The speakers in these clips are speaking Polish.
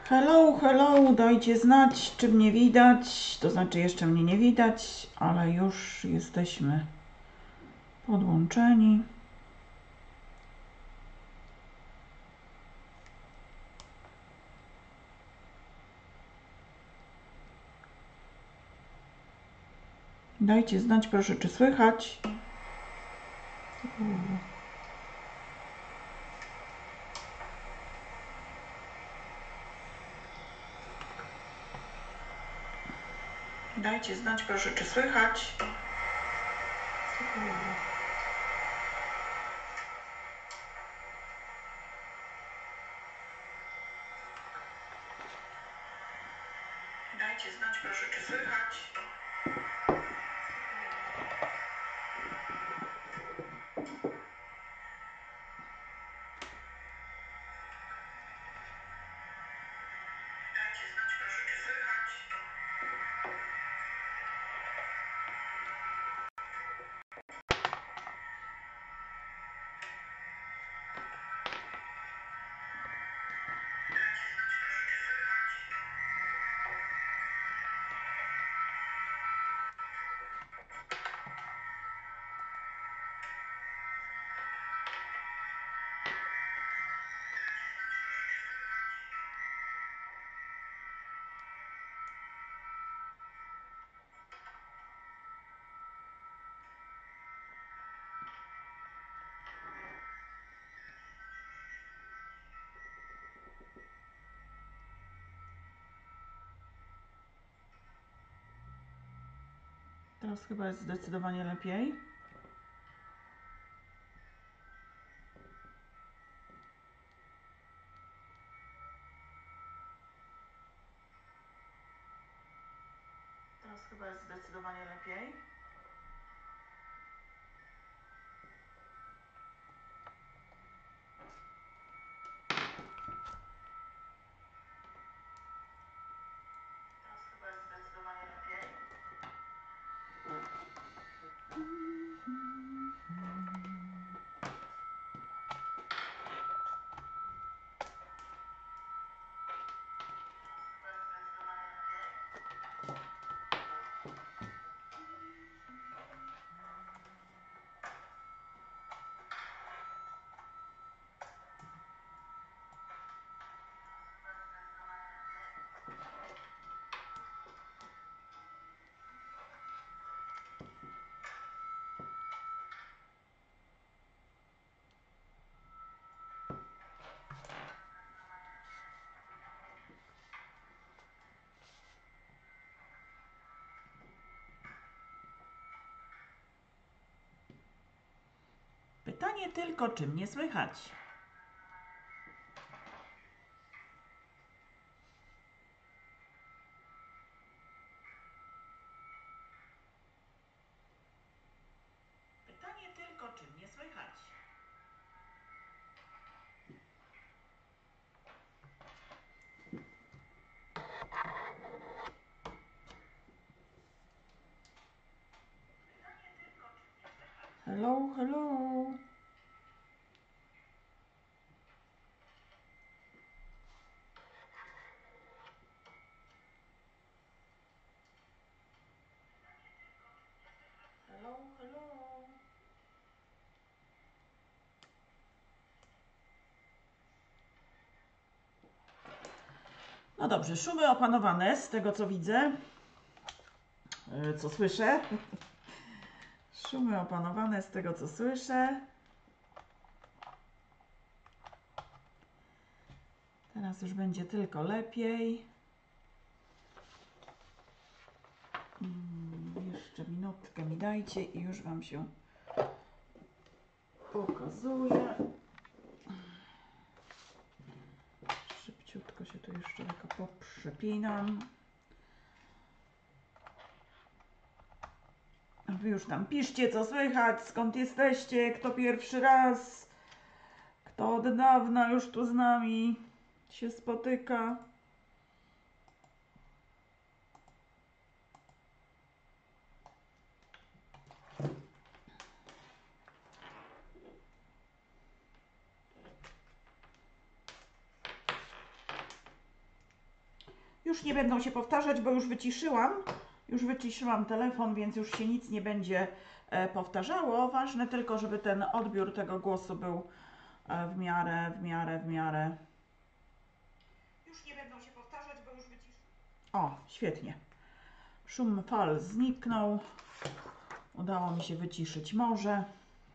Hello, hello, dajcie znać, czy mnie widać, to znaczy jeszcze mnie nie widać, ale już jesteśmy podłączeni. Dajcie znać proszę, czy słychać. Dajcie znać proszę, czy słychać. Dajcie znać proszę, czy słychać. Dajcie znać proszę, czy słychać. Teraz chyba jest zdecydowanie lepiej. Teraz chyba jest zdecydowanie lepiej. Teraz chyba jest zdecydowanie lepiej. Pytanie tylko, czy mnie słychać? Pytanie tylko, czy mnie słychać? Hello, hello. Hello, hello. No dobrze, szumy opanowane z tego co widzę, co słyszę. Szumy opanowane z tego co słyszę. Teraz już będzie tylko lepiej. Jeszcze minutkę mi dajcie i już Wam się pokazuję. Szybciutko się tu jeszcze tylko poprzepinam. Wy już tam piszcie, co słychać, skąd jesteście, kto pierwszy raz, kto od dawna już tu z nami się spotyka. Już nie będą się powtarzać, bo już wyciszyłam telefon, więc już się nic nie będzie powtarzało. Ważne tylko, żeby ten odbiór tego głosu był w miarę. Już nie będą się powtarzać, bo już wyciszyłam. O, świetnie. Szum fal zniknął. Udało mi się wyciszyć morze.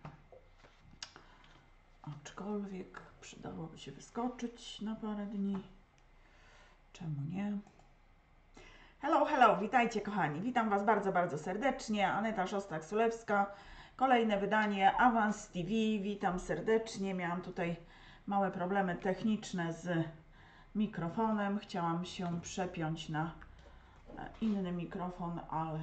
Aczkolwiek przydałoby się wyskoczyć na parę dni. Czemu nie? Hello, witajcie kochani. Witam Was bardzo serdecznie. Aneta Szostak-Sulewska. Kolejne wydanie Avance TV. Witam serdecznie. Miałam tutaj małe problemy techniczne z mikrofonem. Chciałam się przepiąć na inny mikrofon, ale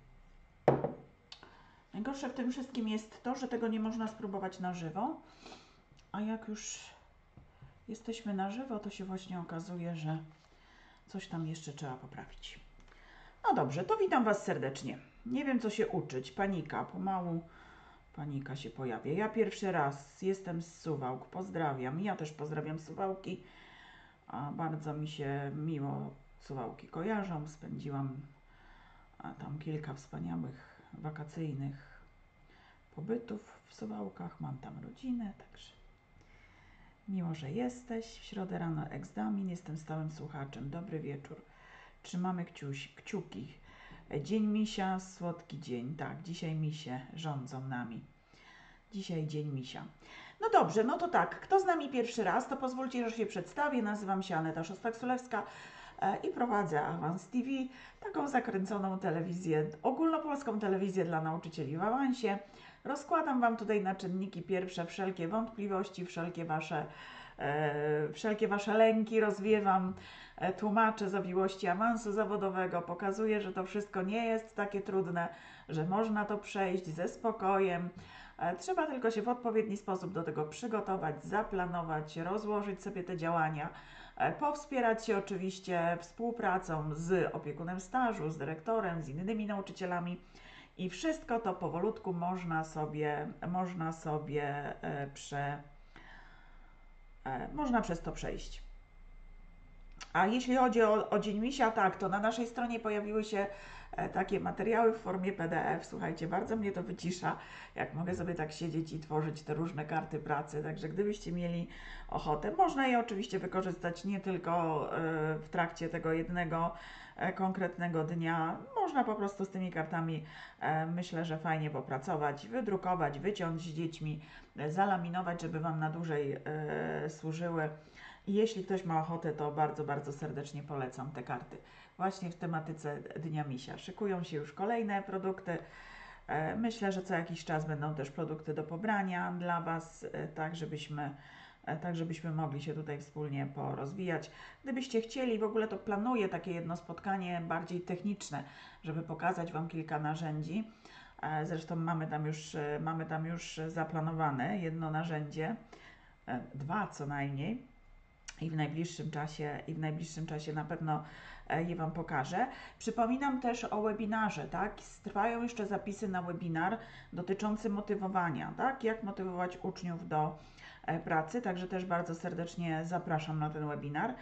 najgorsze w tym wszystkim jest to, że tego nie można spróbować na żywo. A jak już jesteśmy na żywo, to się właśnie okazuje, że coś tam jeszcze trzeba poprawić. No dobrze, to witam Was serdecznie. Nie wiem, co się uczyć. Panika, pomału panika się pojawia. Ja pierwszy raz jestem z Suwałk. Pozdrawiam. Ja też pozdrawiam Suwałki. A bardzo mi się miło Suwałki kojarzą. Spędziłam tam kilka wspaniałych wakacyjnych pobytów w Suwałkach. Mam tam rodzinę, także miło, że jesteś. W środę rano egzamin. Jestem stałym słuchaczem. Dobry wieczór. Trzymamy kciuki. Dzień misia, słodki dzień. Tak, dzisiaj misie rządzą nami. Dzisiaj dzień misia. No dobrze, no to tak. Kto z nami pierwszy raz, to pozwólcie, że się przedstawię. Nazywam się Aneta Szostak-Sulewska i prowadzę Avance TV, taką zakręconą telewizję, ogólnopolską telewizję dla nauczycieli w awansie. Rozkładam Wam tutaj na czynniki pierwsze wszelkie wątpliwości, wszelkie Wasze lęki, rozwiewam, tłumaczę zawiłości awansu zawodowego, pokazuję, że to wszystko nie jest takie trudne, że można to przejść ze spokojem. Trzeba tylko się w odpowiedni sposób do tego przygotować, zaplanować, rozłożyć sobie te działania, powspierać się oczywiście współpracą z opiekunem stażu, z dyrektorem, z innymi nauczycielami i wszystko to powolutku można przez to przejść. A jeśli chodzi o Dzień Misia, tak, to na naszej stronie pojawiły się takie materiały w formie PDF. Słuchajcie, bardzo mnie to wycisza, jak mogę sobie tak siedzieć i tworzyć te różne karty pracy. Także gdybyście mieli ochotę, można je oczywiście wykorzystać nie tylko w trakcie tego jednego konkretnego dnia. Można po prostu z tymi kartami, myślę, że fajnie popracować, wydrukować, wyciąć z dziećmi, zalaminować, żeby Wam na dłużej służyły. I jeśli ktoś ma ochotę, to bardzo serdecznie polecam te karty. Właśnie w tematyce Dnia Misia. Szykują się już kolejne produkty. Myślę, że co jakiś czas będą też produkty do pobrania dla Was, tak żebyśmy mogli się tutaj wspólnie porozwijać. Gdybyście chcieli, w ogóle to planuję takie jedno spotkanie bardziej techniczne, żeby pokazać Wam kilka narzędzi. Zresztą mamy tam już zaplanowane jedno narzędzie, dwa co najmniej. I w najbliższym czasie na pewno je Wam pokażę. Przypominam też o webinarze, tak? Trwają jeszcze zapisy na webinar dotyczący motywowania, tak? Jak motywować uczniów do pracy, także też bardzo serdecznie zapraszam na ten webinar.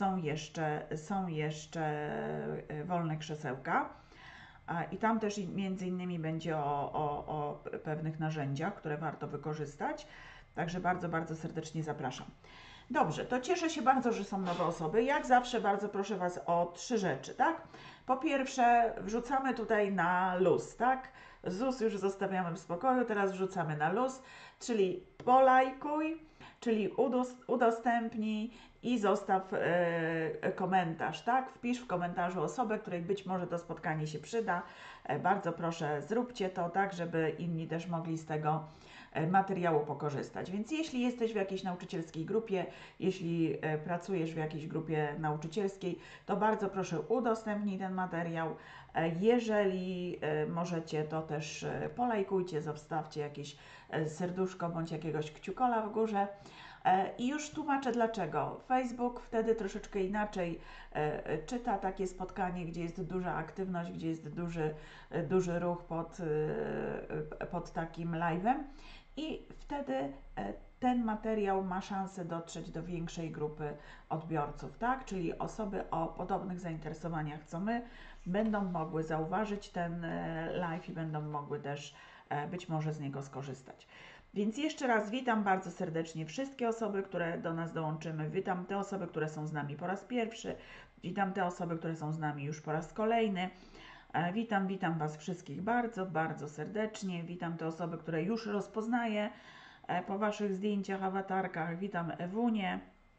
Są jeszcze wolne krzesełka. I tam też między innymi będzie o pewnych narzędziach, które warto wykorzystać. Także bardzo serdecznie zapraszam. Dobrze, to cieszę się bardzo, że są nowe osoby. Jak zawsze bardzo proszę Was o 3 rzeczy, tak? Po pierwsze, wrzucamy tutaj na luz, tak? ZUS już zostawiamy w spokoju, teraz wrzucamy na luz, czyli polajkuj, czyli udostępnij i zostaw komentarz, tak? Wpisz w komentarzu osobę, której być może to spotkanie się przyda. Bardzo proszę, zróbcie to tak, żeby inni też mogli z tego materiału pokorzystać. Więc jeśli jesteś w jakiejś nauczycielskiej grupie, jeśli pracujesz w jakiejś grupie nauczycielskiej, to bardzo proszę udostępnij ten materiał. Jeżeli możecie, to też polajkujcie, zostawcie jakieś serduszko bądź jakiegoś kciukola w górze. I już tłumaczę dlaczego. Facebook wtedy troszeczkę inaczej czyta takie spotkanie, gdzie jest duża aktywność, gdzie jest duży ruch pod takim live'em. i wtedy ten materiał ma szansę dotrzeć do większej grupy odbiorców, tak? Czyli osoby o podobnych zainteresowaniach co my będą mogły zauważyć ten live i będą mogły też być może z niego skorzystać. Więc jeszcze raz witam bardzo serdecznie wszystkie osoby, które do nas dołączymy. Witam te osoby, które są z nami po raz pierwszy. Witam te osoby, które są z nami już po raz kolejny. Witam Was wszystkich bardzo, bardzo serdecznie. Witam te osoby, które już rozpoznaję po Waszych zdjęciach, awatarkach. Witam Ewunię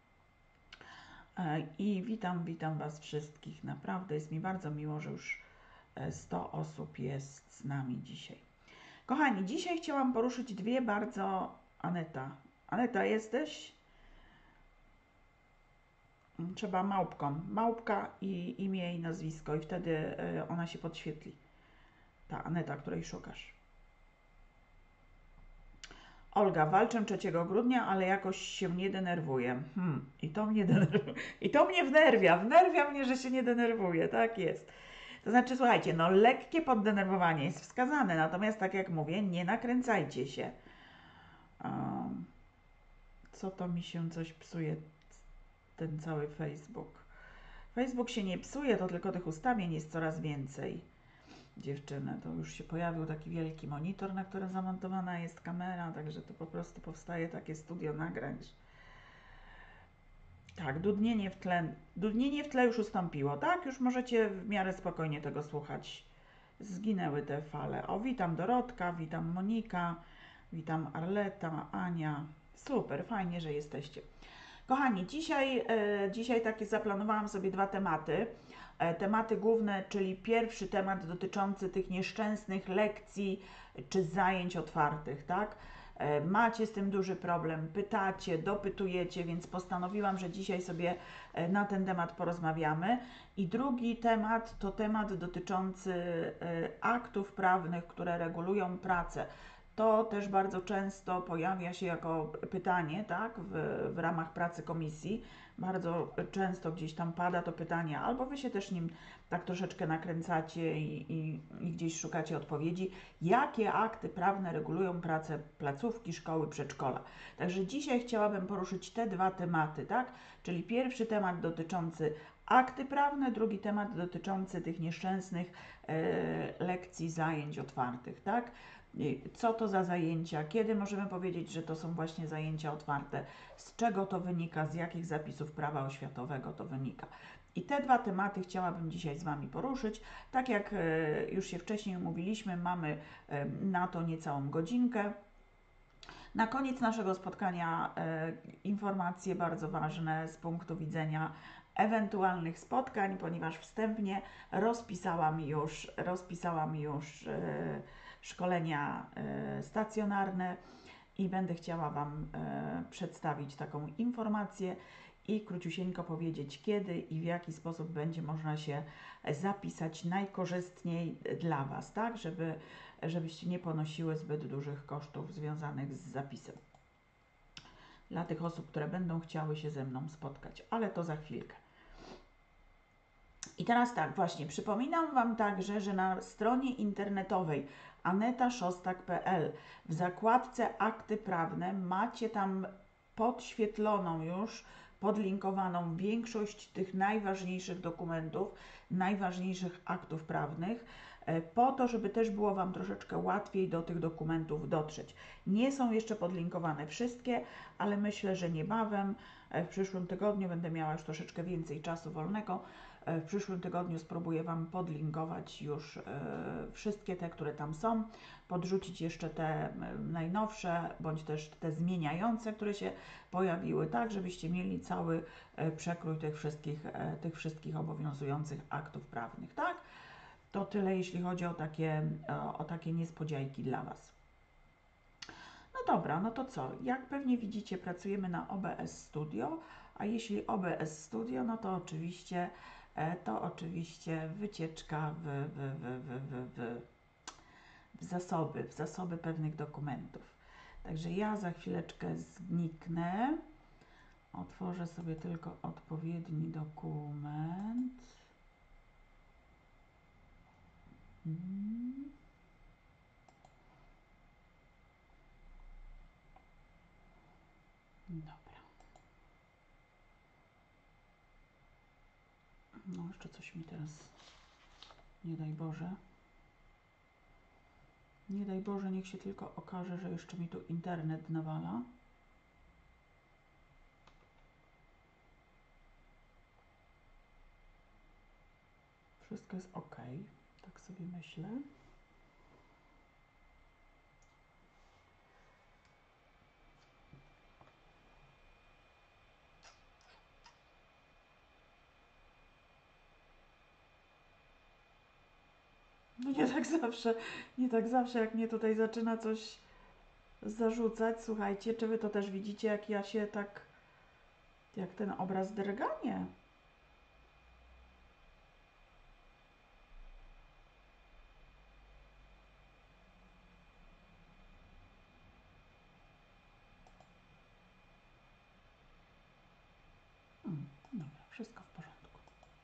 i witam Was wszystkich. Naprawdę jest mi bardzo miło, że już 100 osób jest z nami dzisiaj. Kochani, dzisiaj chciałam poruszyć dwie bardzo... Aneta, jesteś? Trzeba małpką. Małpka i imię i nazwisko i wtedy ona się podświetli. Ta Aneta, której szukasz. Olga, walczę 3 grudnia, ale jakoś się nie denerwuję. I to mnie denerwuje. I to mnie wnerwia. Wnerwia mnie, że się nie denerwuję. Tak jest. To znaczy, słuchajcie, no lekkie poddenerwowanie jest wskazane, natomiast tak jak mówię, nie nakręcajcie się. Co to mi się coś psuje, ten cały Facebook? Facebook się nie psuje, to tylko tych ustawień jest coraz więcej. Dziewczyny, to już się pojawił taki wielki monitor, na którym zamontowana jest kamera, także to po prostu powstaje takie studio nagrań. Tak, dudnienie w tle już ustąpiło, tak? Już możecie w miarę spokojnie tego słuchać. Zginęły te fale. O, witam Dorotka, witam Monika, witam Arleta, Ania. Super, fajnie, że jesteście. Kochani, dzisiaj takie zaplanowałam sobie 2 tematy. Tematy główne, czyli pierwszy temat dotyczący tych nieszczęsnych lekcji czy zajęć otwartych, tak? Macie z tym duży problem, pytacie, dopytujecie, więc postanowiłam, że dzisiaj sobie na ten temat porozmawiamy. I drugi temat to temat dotyczący aktów prawnych, które regulują pracę. To też bardzo często pojawia się jako pytanie, tak, w ramach pracy komisji. Bardzo często gdzieś tam pada to pytanie, albo Wy się też nim tak troszeczkę nakręcacie i gdzieś szukacie odpowiedzi, jakie akty prawne regulują pracę placówki, szkoły, przedszkola. Także dzisiaj chciałabym poruszyć te 2 tematy, tak, czyli pierwszy temat dotyczący akty prawne, drugi temat dotyczący tych nieszczęsnych lekcji, zajęć otwartych, tak. Co to za zajęcia, kiedy możemy powiedzieć, że to są właśnie zajęcia otwarte, z czego to wynika, z jakich zapisów prawa oświatowego to wynika. I te 2 tematy chciałabym dzisiaj z Wami poruszyć. Tak jak już się wcześniej umówiliśmy, mamy na to niecałą godzinkę. Na koniec naszego spotkania informacje bardzo ważne z punktu widzenia ewentualnych spotkań, ponieważ wstępnie rozpisałam już szkolenia stacjonarne i będę chciała Wam przedstawić taką informację i króciusieńko powiedzieć, kiedy i w jaki sposób będzie można się zapisać najkorzystniej dla Was, tak, żebyście nie ponosiły zbyt dużych kosztów związanych z zapisem. Dla tych osób, które będą chciały się ze mną spotkać, ale to za chwilkę. I teraz tak, właśnie, przypominam Wam także, że na stronie internetowej anetaszostak.pl w zakładce akty prawne macie tam podświetloną już, podlinkowaną większość tych najważniejszych dokumentów, najważniejszych aktów prawnych, po to, żeby też było Wam troszeczkę łatwiej do tych dokumentów dotrzeć. Nie są jeszcze podlinkowane wszystkie, ale myślę, że niebawem, w przyszłym tygodniu będę miała już troszeczkę więcej czasu wolnego. W przyszłym tygodniu spróbuję Wam podlinkować już wszystkie te, które tam są, podrzucić jeszcze te najnowsze, bądź też te zmieniające, które się pojawiły, tak, żebyście mieli cały przekrój tych wszystkich obowiązujących aktów prawnych, tak? To tyle, jeśli chodzi o takie niespodzianki dla Was. No dobra, no to co? Jak pewnie widzicie, pracujemy na OBS Studio, a jeśli OBS Studio, no to oczywiście wycieczka w zasoby pewnych dokumentów. Także ja za chwileczkę zniknę. Otworzę sobie tylko odpowiedni dokument. Dobra. No jeszcze coś mi teraz, nie daj Boże. Nie daj Boże, niech się tylko okaże, że jeszcze mi tu internet nawala. Wszystko jest ok, tak sobie myślę. No nie tak zawsze, jak mnie tutaj zaczyna coś zarzucać. Słuchajcie, czy wy to też widzicie, jak ja się tak, jak ten obraz drga? Nie. Dobra, wszystko w porządku.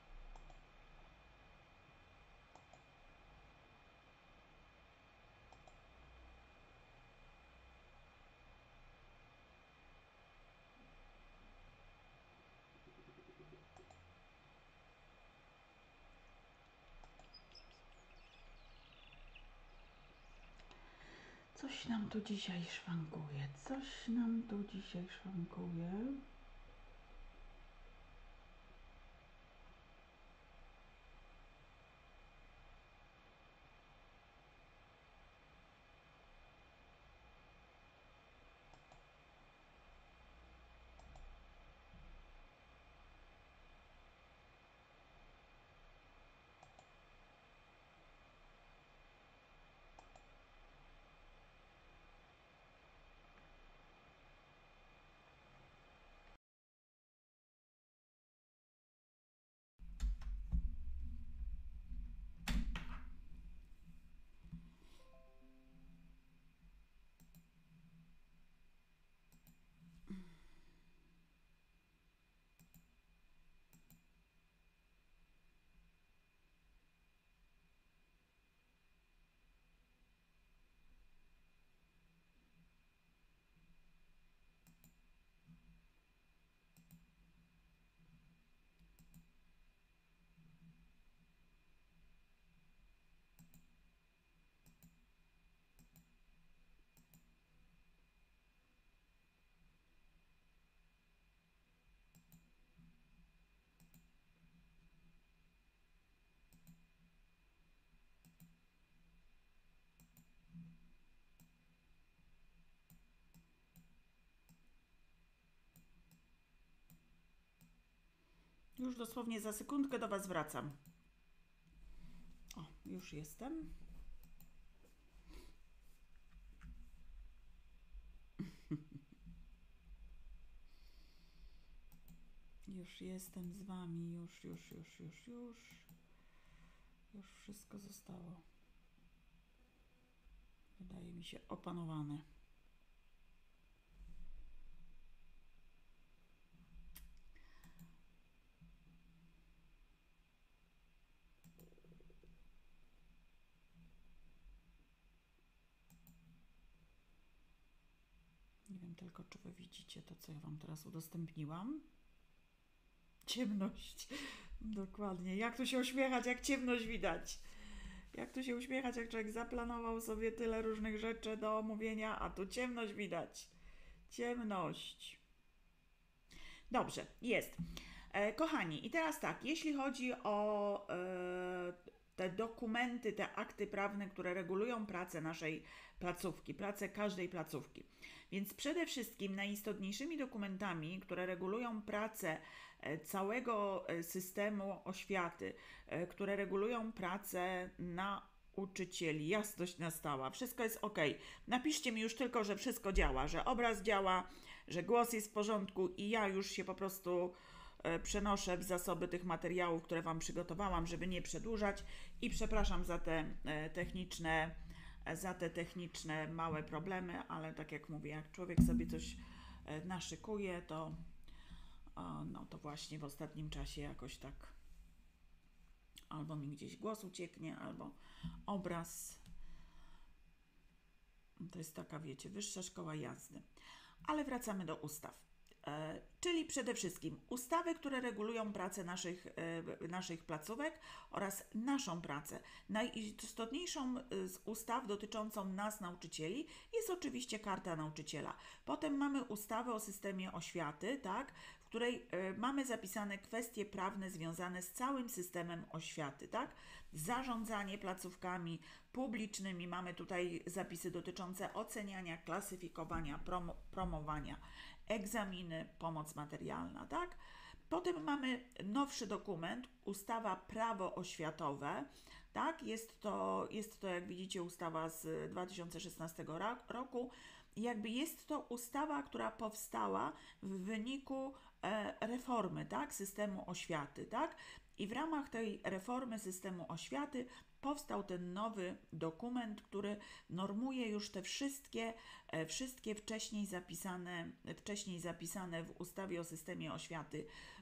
Coś nam tu dzisiaj szwankuje, coś nam tu dzisiaj szwankuje. Już dosłownie za sekundkę do Was wracam. O, już jestem. Już jestem z Wami, już wszystko zostało, wydaje mi się, opanowane. Nie wiem tylko, czy Wy widzicie to, co ja Wam teraz udostępniłam. Ciemność. Dokładnie. Jak tu się uśmiechać, jak ciemność widać. Jak tu się uśmiechać, jak człowiek zaplanował sobie tyle różnych rzeczy do omówienia, a tu ciemność widać. Ciemność. Dobrze, jest. Kochani, i teraz tak, jeśli chodzi o te dokumenty, te akty prawne, które regulują pracę naszej placówki, pracę każdej placówki. Więc przede wszystkim najistotniejszymi dokumentami, które regulują pracę całego systemu oświaty, które regulują pracę nauczycieli, jasność nastała, wszystko jest ok. Napiszcie mi już tylko, że wszystko działa, że obraz działa, że głos jest w porządku i ja już się po prostu przenoszę w zasoby tych materiałów, które Wam przygotowałam, żeby nie przedłużać i przepraszam za te techniczne małe problemy, ale tak jak mówię, jak człowiek sobie coś naszykuje, to no to właśnie w ostatnim czasie jakoś tak albo mi gdzieś głos ucieknie, albo obraz. To jest taka, wiecie, wyższa szkoła jazdy. Ale wracamy do ustaw. Czyli przede wszystkim ustawy, które regulują pracę naszych placówek oraz naszą pracę. Najistotniejszą z ustaw dotyczącą nas, nauczycieli, jest oczywiście Karta Nauczyciela. Potem mamy ustawę o systemie oświaty, tak, w której mamy zapisane kwestie prawne związane z całym systemem oświaty, tak? Zarządzanie placówkami publicznymi, mamy tutaj zapisy dotyczące oceniania, klasyfikowania, promowania, egzaminy, pomoc materialna, tak? Potem mamy nowszy dokument, ustawa Prawo oświatowe, tak? Jest to, jak widzicie, ustawa z 2016 roku. Jakby jest to ustawa, która powstała w wyniku reformy, tak? Systemu oświaty, tak? I w ramach tej reformy systemu oświaty powstał ten nowy dokument, który normuje już te wszystkie wcześniej zapisane w ustawie o systemie oświaty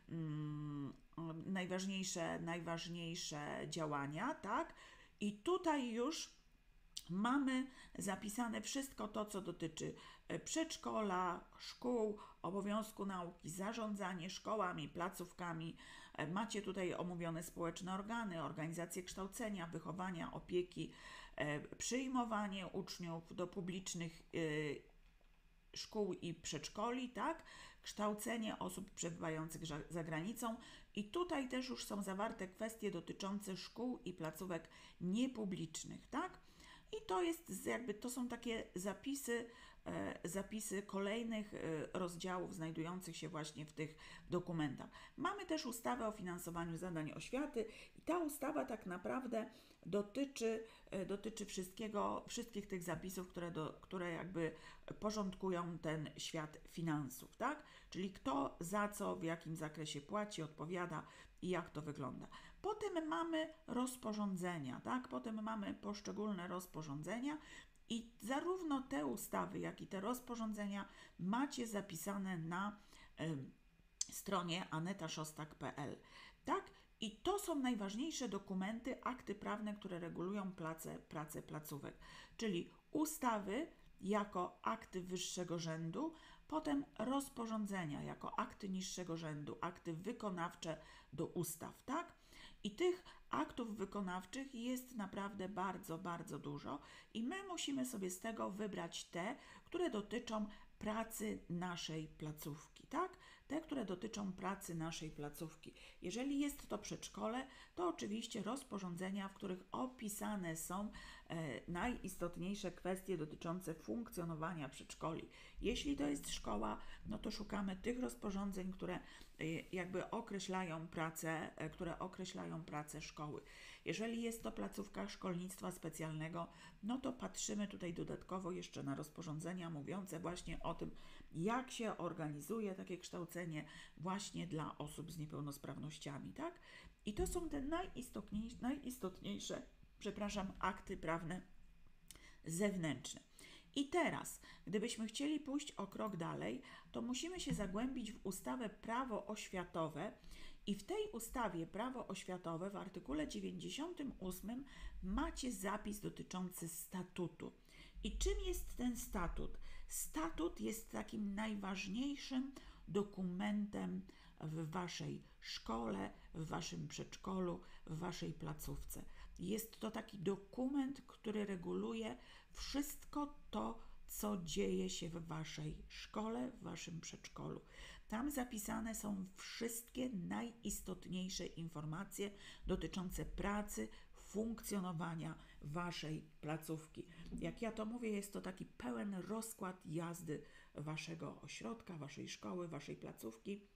najważniejsze działania, tak? I tutaj już mamy zapisane wszystko to, co dotyczy przedszkola, szkół, obowiązku nauki, zarządzanie szkołami, placówkami. Macie tutaj omówione społeczne organy, organizacje kształcenia, wychowania, opieki, przyjmowanie uczniów do publicznych szkół i przedszkoli, tak? Kształcenie osób przebywających za granicą i tutaj też już są zawarte kwestie dotyczące szkół i placówek niepublicznych, tak? I to są takie zapisy kolejnych rozdziałów znajdujących się właśnie w tych dokumentach. Mamy też ustawę o finansowaniu zadań oświaty i ta ustawa tak naprawdę dotyczy wszystkich tych zapisów, które jakby porządkują ten świat finansów, tak? Czyli kto za co, w jakim zakresie płaci, odpowiada i jak to wygląda. Potem mamy rozporządzenia, tak? Potem mamy poszczególne rozporządzenia i zarówno te ustawy, jak i te rozporządzenia macie zapisane na stronie anetaszostak.pl, tak? I to są najważniejsze dokumenty, akty prawne, które regulują pracę placówek, czyli ustawy jako akty wyższego rzędu, potem rozporządzenia jako akty niższego rzędu, akty wykonawcze do ustaw, tak? I tych aktów wykonawczych jest naprawdę bardzo, bardzo dużo i my musimy sobie z tego wybrać te, które dotyczą pracy naszej placówki, tak? Te, które dotyczą pracy naszej placówki. Jeżeli jest to przedszkole, to oczywiście rozporządzenia, w których opisane są najistotniejsze kwestie dotyczące funkcjonowania przedszkoli. Jeśli to jest szkoła, no to szukamy tych rozporządzeń, które jakby określają pracę szkoły. Jeżeli jest to placówka szkolnictwa specjalnego, no to patrzymy tutaj dodatkowo jeszcze na rozporządzenia mówiące właśnie o tym, jak się organizuje takie kształcenie właśnie dla osób z niepełnosprawnościami, tak? I to są te najistotniejsze, akty prawne zewnętrzne. I teraz, gdybyśmy chcieli pójść o krok dalej, to musimy się zagłębić w ustawę Prawo oświatowe i w tej ustawie Prawo oświatowe w artykule 98 macie zapis dotyczący statutu. I czym jest ten statut? Statut jest takim najważniejszym dokumentem w waszej szkole, w waszym przedszkolu, w waszej placówce. Jest to taki dokument, który reguluje wszystko to, co dzieje się w waszej szkole, w waszym przedszkolu. Tam zapisane są wszystkie najistotniejsze informacje dotyczące pracy, funkcjonowania waszej placówki. Jak ja to mówię, jest to taki pełen rozkład jazdy waszego ośrodka, waszej szkoły, waszej placówki,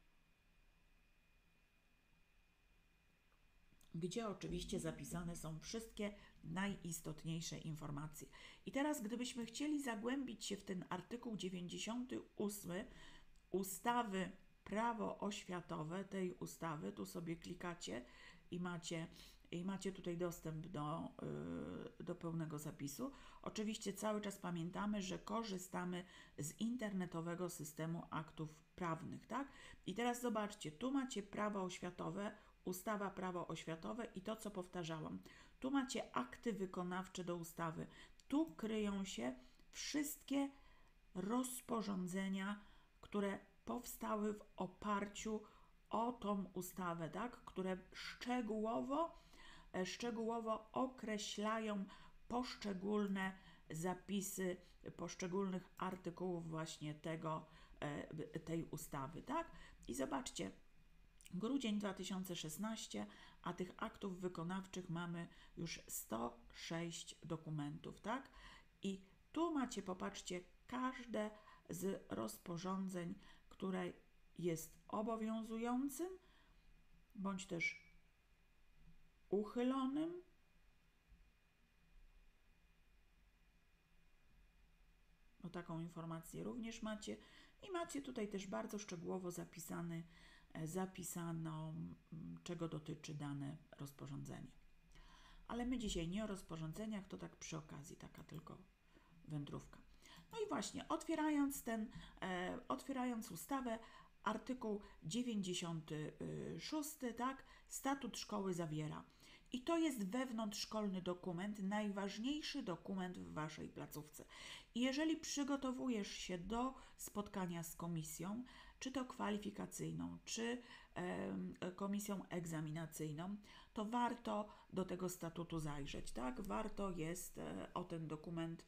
gdzie oczywiście zapisane są wszystkie najistotniejsze informacje. I teraz, gdybyśmy chcieli zagłębić się w ten artykuł 98 ustawy Prawo oświatowe, tej ustawy, tu sobie klikacie i macie tutaj dostęp do pełnego zapisu. Oczywiście cały czas pamiętamy, że korzystamy z internetowego systemu aktów prawnych, tak? I teraz zobaczcie, tu macie prawo oświatowe, ustawa Prawo oświatowe i to, co powtarzałam. Tu macie akty wykonawcze do ustawy. Tu kryją się wszystkie rozporządzenia, które powstały w oparciu o tą ustawę, tak? Które szczegółowo określają poszczególne zapisy poszczególnych artykułów właśnie tej ustawy, tak? I zobaczcie, grudzień 2016, a tych aktów wykonawczych mamy już 106 dokumentów, tak? I tu macie, popatrzcie, każde z rozporządzeń, które jest obowiązującym, bądź też uchylonym, bo taką informację również macie. I macie tutaj też bardzo szczegółowo zapisano, czego dotyczy dane rozporządzenie. Ale my dzisiaj nie o rozporządzeniach, to tak przy okazji, taka tylko wędrówka. No i właśnie, otwierając ustawę, artykuł 96, tak, statut szkoły zawiera. I to jest wewnątrzszkolny dokument, najważniejszy dokument w Waszej placówce. I jeżeli przygotowujesz się do spotkania z komisją, czy to kwalifikacyjną, czy komisją egzaminacyjną, to warto do tego statutu zajrzeć, tak? Warto jest o ten dokument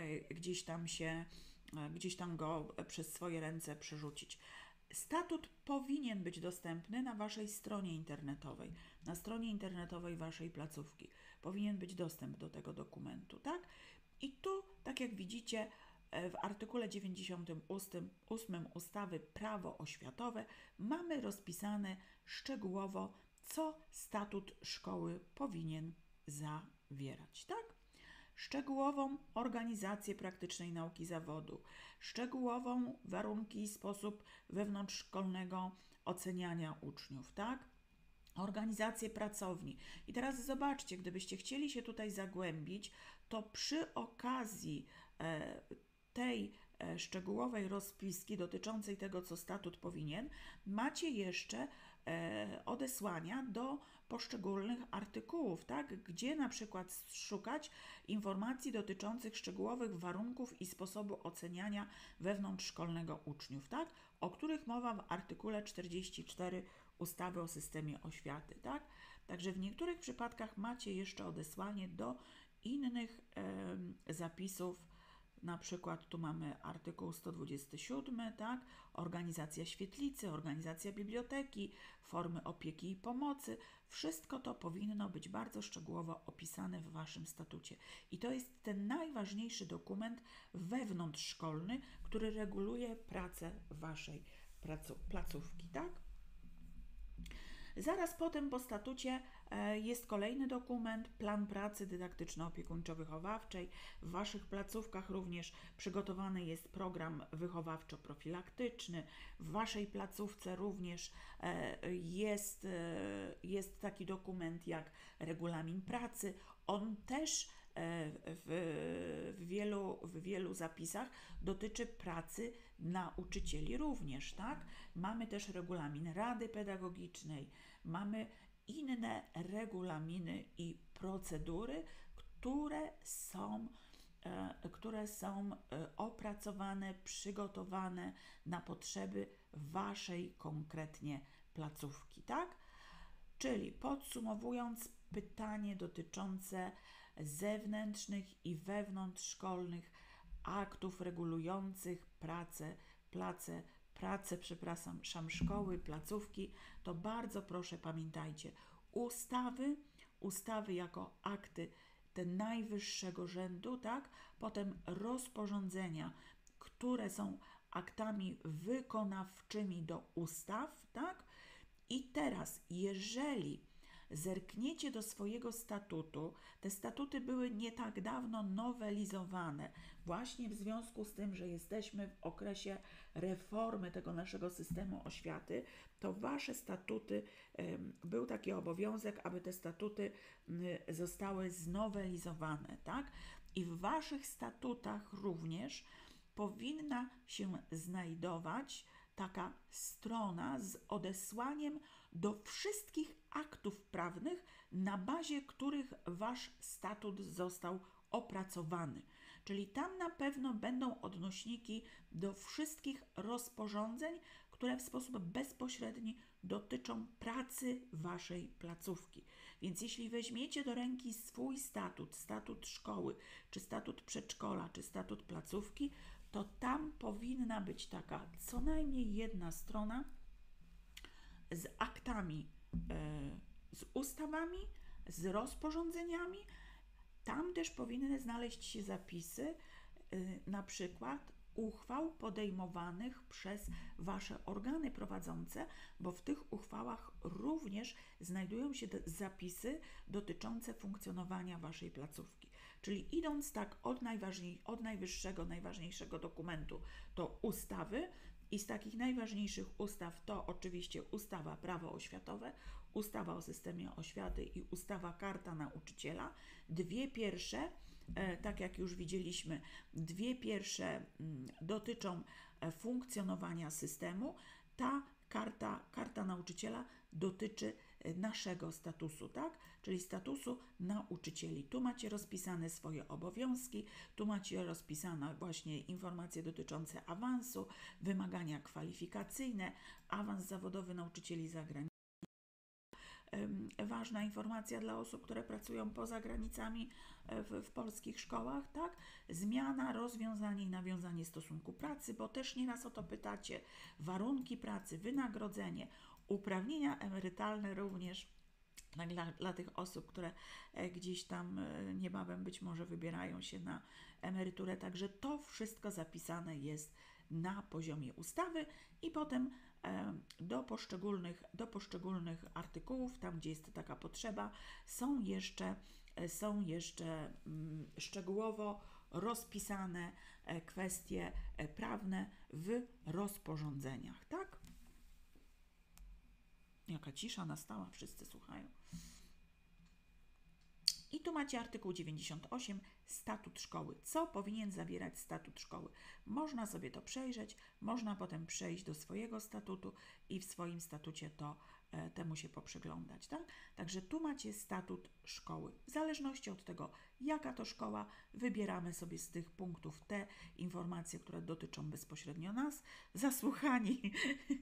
gdzieś tam go przez swoje ręce przerzucić. Statut powinien być dostępny na Waszej stronie internetowej, na stronie internetowej Waszej placówki. Powinien być dostęp do tego dokumentu, tak? I tu, tak jak widzicie, w artykule 98 ustawy Prawo oświatowe mamy rozpisane szczegółowo, co statut szkoły powinien zawierać, tak? Szczegółową organizację praktycznej nauki zawodu, szczegółową warunki i sposób wewnątrzszkolnego oceniania uczniów, tak? Organizację pracowni. I teraz zobaczcie, gdybyście chcieli się tutaj zagłębić, to przy okazji tej szczegółowej rozpiski dotyczącej tego, co statut powinien, macie jeszcze odesłania do poszczególnych artykułów, tak? Gdzie na przykład szukać informacji dotyczących szczegółowych warunków i sposobu oceniania wewnątrzszkolnego uczniów, tak? O których mowa w artykule 44 ustawy o systemie oświaty, tak? Także w niektórych przypadkach macie jeszcze odesłanie do innych zapisów. Na przykład tu mamy artykuł 127, tak? Organizacja świetlicy, organizacja biblioteki, formy opieki i pomocy. Wszystko to powinno być bardzo szczegółowo opisane w Waszym statucie. I to jest ten najważniejszy dokument wewnątrzszkolny, który reguluje pracę Waszej placówki, tak? Zaraz potem po statucie jest kolejny dokument, plan pracy dydaktyczno-opiekuńczo-wychowawczej. W Waszych placówkach również przygotowany jest program wychowawczo-profilaktyczny. W Waszej placówce również jest taki dokument jak regulamin pracy. On też w wielu zapisach dotyczy pracy nauczycieli również, tak? Mamy też regulamin Rady Pedagogicznej, mamy inne regulaminy i procedury, które są opracowane, przygotowane na potrzeby Waszej konkretnie placówki, tak? Czyli podsumowując, pytanie dotyczące zewnętrznych i wewnątrzszkolnych aktów regulujących szkoły, placówki, to bardzo proszę pamiętajcie, ustawy jako akty te najwyższego rzędu, tak? Potem rozporządzenia, które są aktami wykonawczymi do ustaw, tak? I teraz, jeżeli zerkniecie do swojego statutu, te statuty były nie tak dawno nowelizowane, właśnie w związku z tym, że jesteśmy w okresie reformy tego naszego systemu oświaty, to Wasze statuty, był taki obowiązek, aby te statuty zostały znowelizowane, tak? I w Waszych statutach również powinna się znajdować taka strona z odesłaniem do wszystkich aktów prawnych, na bazie których Wasz statut został opracowany. Czyli tam na pewno będą odnośniki do wszystkich rozporządzeń, które w sposób bezpośredni dotyczą pracy Waszej placówki. Więc jeśli weźmiecie do ręki swój statut szkoły, czy statut przedszkola, czy statut placówki, to tam powinna być taka co najmniej jedna strona z aktami, z ustawami, z rozporządzeniami. Tam też powinny znaleźć się zapisy, na przykład uchwał podejmowanych przez Wasze organy prowadzące, bo w tych uchwałach również znajdują się zapisy dotyczące funkcjonowania Waszej placówki. Czyli idąc tak od najwyższego, najważniejszego dokumentu, to ustawy, i z takich najważniejszych ustaw to oczywiście ustawa Prawo oświatowe, ustawa o systemie oświaty i ustawa Karta Nauczyciela. Dwie pierwsze, tak jak już widzieliśmy, dwie pierwsze dotyczą funkcjonowania systemu. Ta karta nauczyciela dotyczy naszego statusu, tak? Czyli statusu nauczycieli. Tu macie rozpisane swoje obowiązki, tu macie rozpisane właśnie informacje dotyczące awansu, wymagania kwalifikacyjne, awans zawodowy nauczycieli zagranicznych. Ważna informacja dla osób, które pracują poza granicami w polskich szkołach, tak? Zmiana, rozwiązanie i nawiązanie stosunku pracy, bo też nieraz o to pytacie. Warunki pracy, wynagrodzenie, uprawnienia emerytalne również dla tych osób, które gdzieś tam niebawem być może wybierają się na emeryturę. Także to wszystko zapisane jest na poziomie ustawy i potem do poszczególnych artykułów, tam gdzie jest taka potrzeba, są jeszcze szczegółowo rozpisane kwestie prawne w rozporządzeniach, tak? Jaka cisza nastała, wszyscy słuchają. I tu macie artykuł 98, statut szkoły. Co powinien zawierać statut szkoły? Można sobie to przejrzeć, można potem przejść do swojego statutu i w swoim statucie temu się poprzyglądać, tak? Także tu macie statut szkoły. W zależności od tego, jaka to szkoła, wybieramy sobie z tych punktów te informacje, które dotyczą bezpośrednio nas, zasłuchani.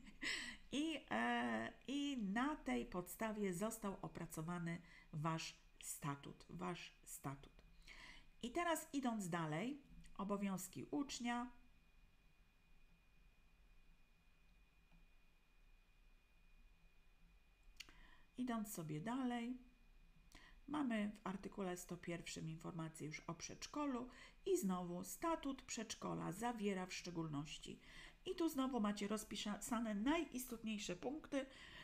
I na tej podstawie został opracowany Wasz statut. I teraz idąc dalej, obowiązki ucznia. Idąc sobie dalej, mamy w artykule 101 informację już o przedszkolu i znowu statut przedszkola zawiera w szczególności. I tu znowu macie rozpisane najistotniejsze punkty,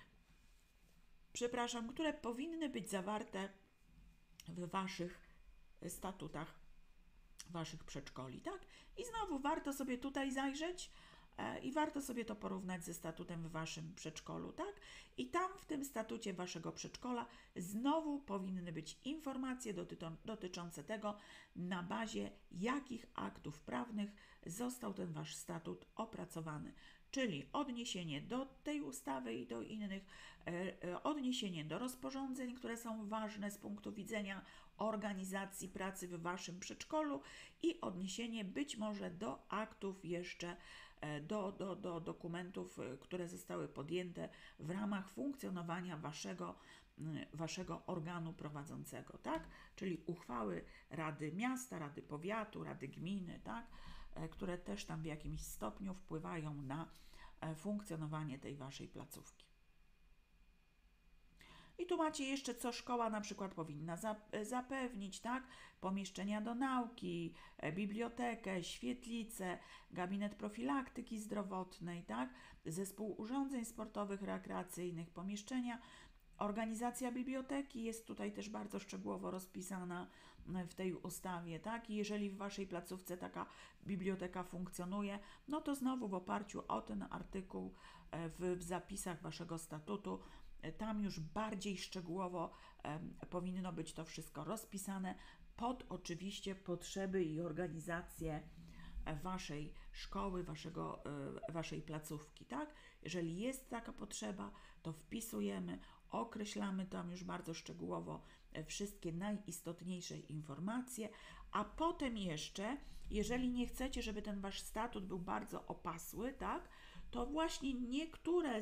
które powinny być zawarte w Waszych statutach Waszych przedszkoli, tak? I znowu warto sobie tutaj zajrzeć i warto sobie to porównać ze statutem w Waszym przedszkolu, tak? I tam w tym statucie Waszego przedszkola znowu powinny być informacje dotyczące tego, na bazie jakich aktów prawnych został ten Wasz statut opracowany. Czyli odniesienie do tej ustawy i do innych, odniesienie do rozporządzeń, które są ważne z punktu widzenia organizacji pracy w Waszym przedszkolu i odniesienie być może do aktów jeszcze, do dokumentów, które zostały podjęte w ramach funkcjonowania Waszego organu prowadzącego, tak? Czyli uchwały Rady Miasta, Rady Powiatu, Rady Gminy, tak? Które też tam w jakimś stopniu wpływają na funkcjonowanie tej Waszej placówki. I tu macie jeszcze, co szkoła na przykład powinna zapewnić, tak? Pomieszczenia do nauki, bibliotekę, świetlicę, gabinet profilaktyki zdrowotnej, tak? Zespół urządzeń sportowych, rekreacyjnych, pomieszczenia. Organizacja biblioteki jest tutaj też bardzo szczegółowo rozpisana w tej ustawie, tak? I jeżeli w Waszej placówce taka biblioteka funkcjonuje, no to znowu w oparciu o ten artykuł w zapisach Waszego statutu, tam już bardziej szczegółowo powinno być to wszystko rozpisane pod oczywiście potrzeby i organizację Waszej szkoły, Waszej placówki, tak? Jeżeli jest taka potrzeba, to wpisujemy, określamy tam już bardzo szczegółowo wszystkie najistotniejsze informacje, a potem jeszcze, jeżeli nie chcecie, żeby ten Wasz statut był bardzo opasły, tak, to właśnie niektóre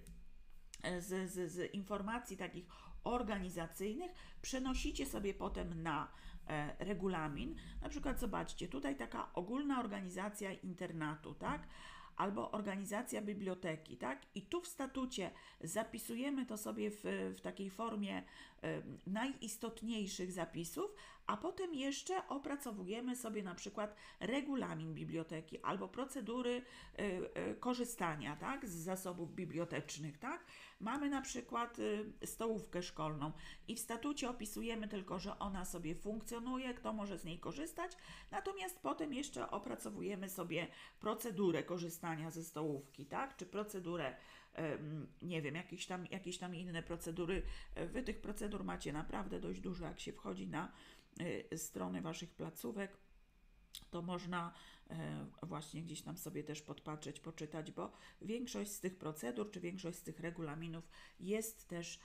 z informacji takich organizacyjnych przenosicie sobie potem na regulamin. Na przykład zobaczcie, tutaj taka ogólna organizacja internatu, tak? Albo organizacja biblioteki, tak? I tu w statucie zapisujemy to sobie w takiej formie najistotniejszych zapisów, a potem jeszcze opracowujemy sobie na przykład regulamin biblioteki albo procedury korzystania, tak? Z zasobów bibliotecznych, tak? Mamy na przykład stołówkę szkolną i w statucie opisujemy tylko, że ona sobie funkcjonuje, kto może z niej korzystać, natomiast potem jeszcze opracowujemy sobie procedurę korzystania ze stołówki, tak? Czy procedurę, nie wiem, jakieś tam inne procedury. Wy tych procedur macie naprawdę dość dużo, jak się wchodzi na strony Waszych placówek, to można właśnie gdzieś tam sobie też podpatrzeć, poczytać, bo większość z tych procedur, czy większość z tych regulaminów jest też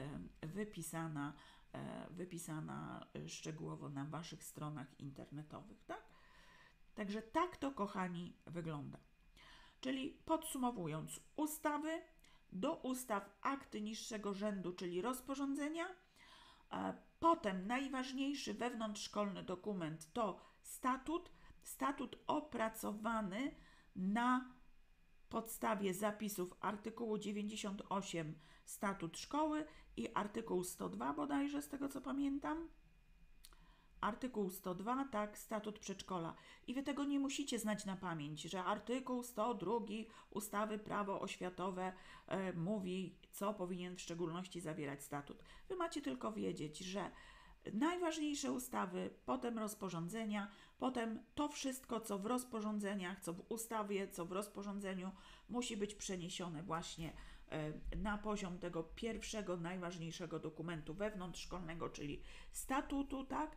wypisana szczegółowo na Waszych stronach internetowych, tak? Także tak to, kochani, wygląda. Czyli podsumowując, ustawy, do ustaw akty niższego rzędu, czyli rozporządzenia. Potem najważniejszy wewnątrzszkolny dokument to statut opracowany na podstawie zapisów artykułu 98 statut szkoły i artykuł 102 bodajże, z tego co pamiętam. Artykuł 102, tak, statut przedszkola. I Wy tego nie musicie znać na pamięć, że artykuł 102 ustawy Prawo oświatowe mówi, co powinien w szczególności zawierać statut. Wy macie tylko wiedzieć, że najważniejsze ustawy, potem rozporządzenia, potem to wszystko, co w rozporządzeniach, co w ustawie, co w rozporządzeniu, musi być przeniesione właśnie na poziom tego pierwszego, najważniejszego dokumentu wewnątrzszkolnego, czyli statutu, tak?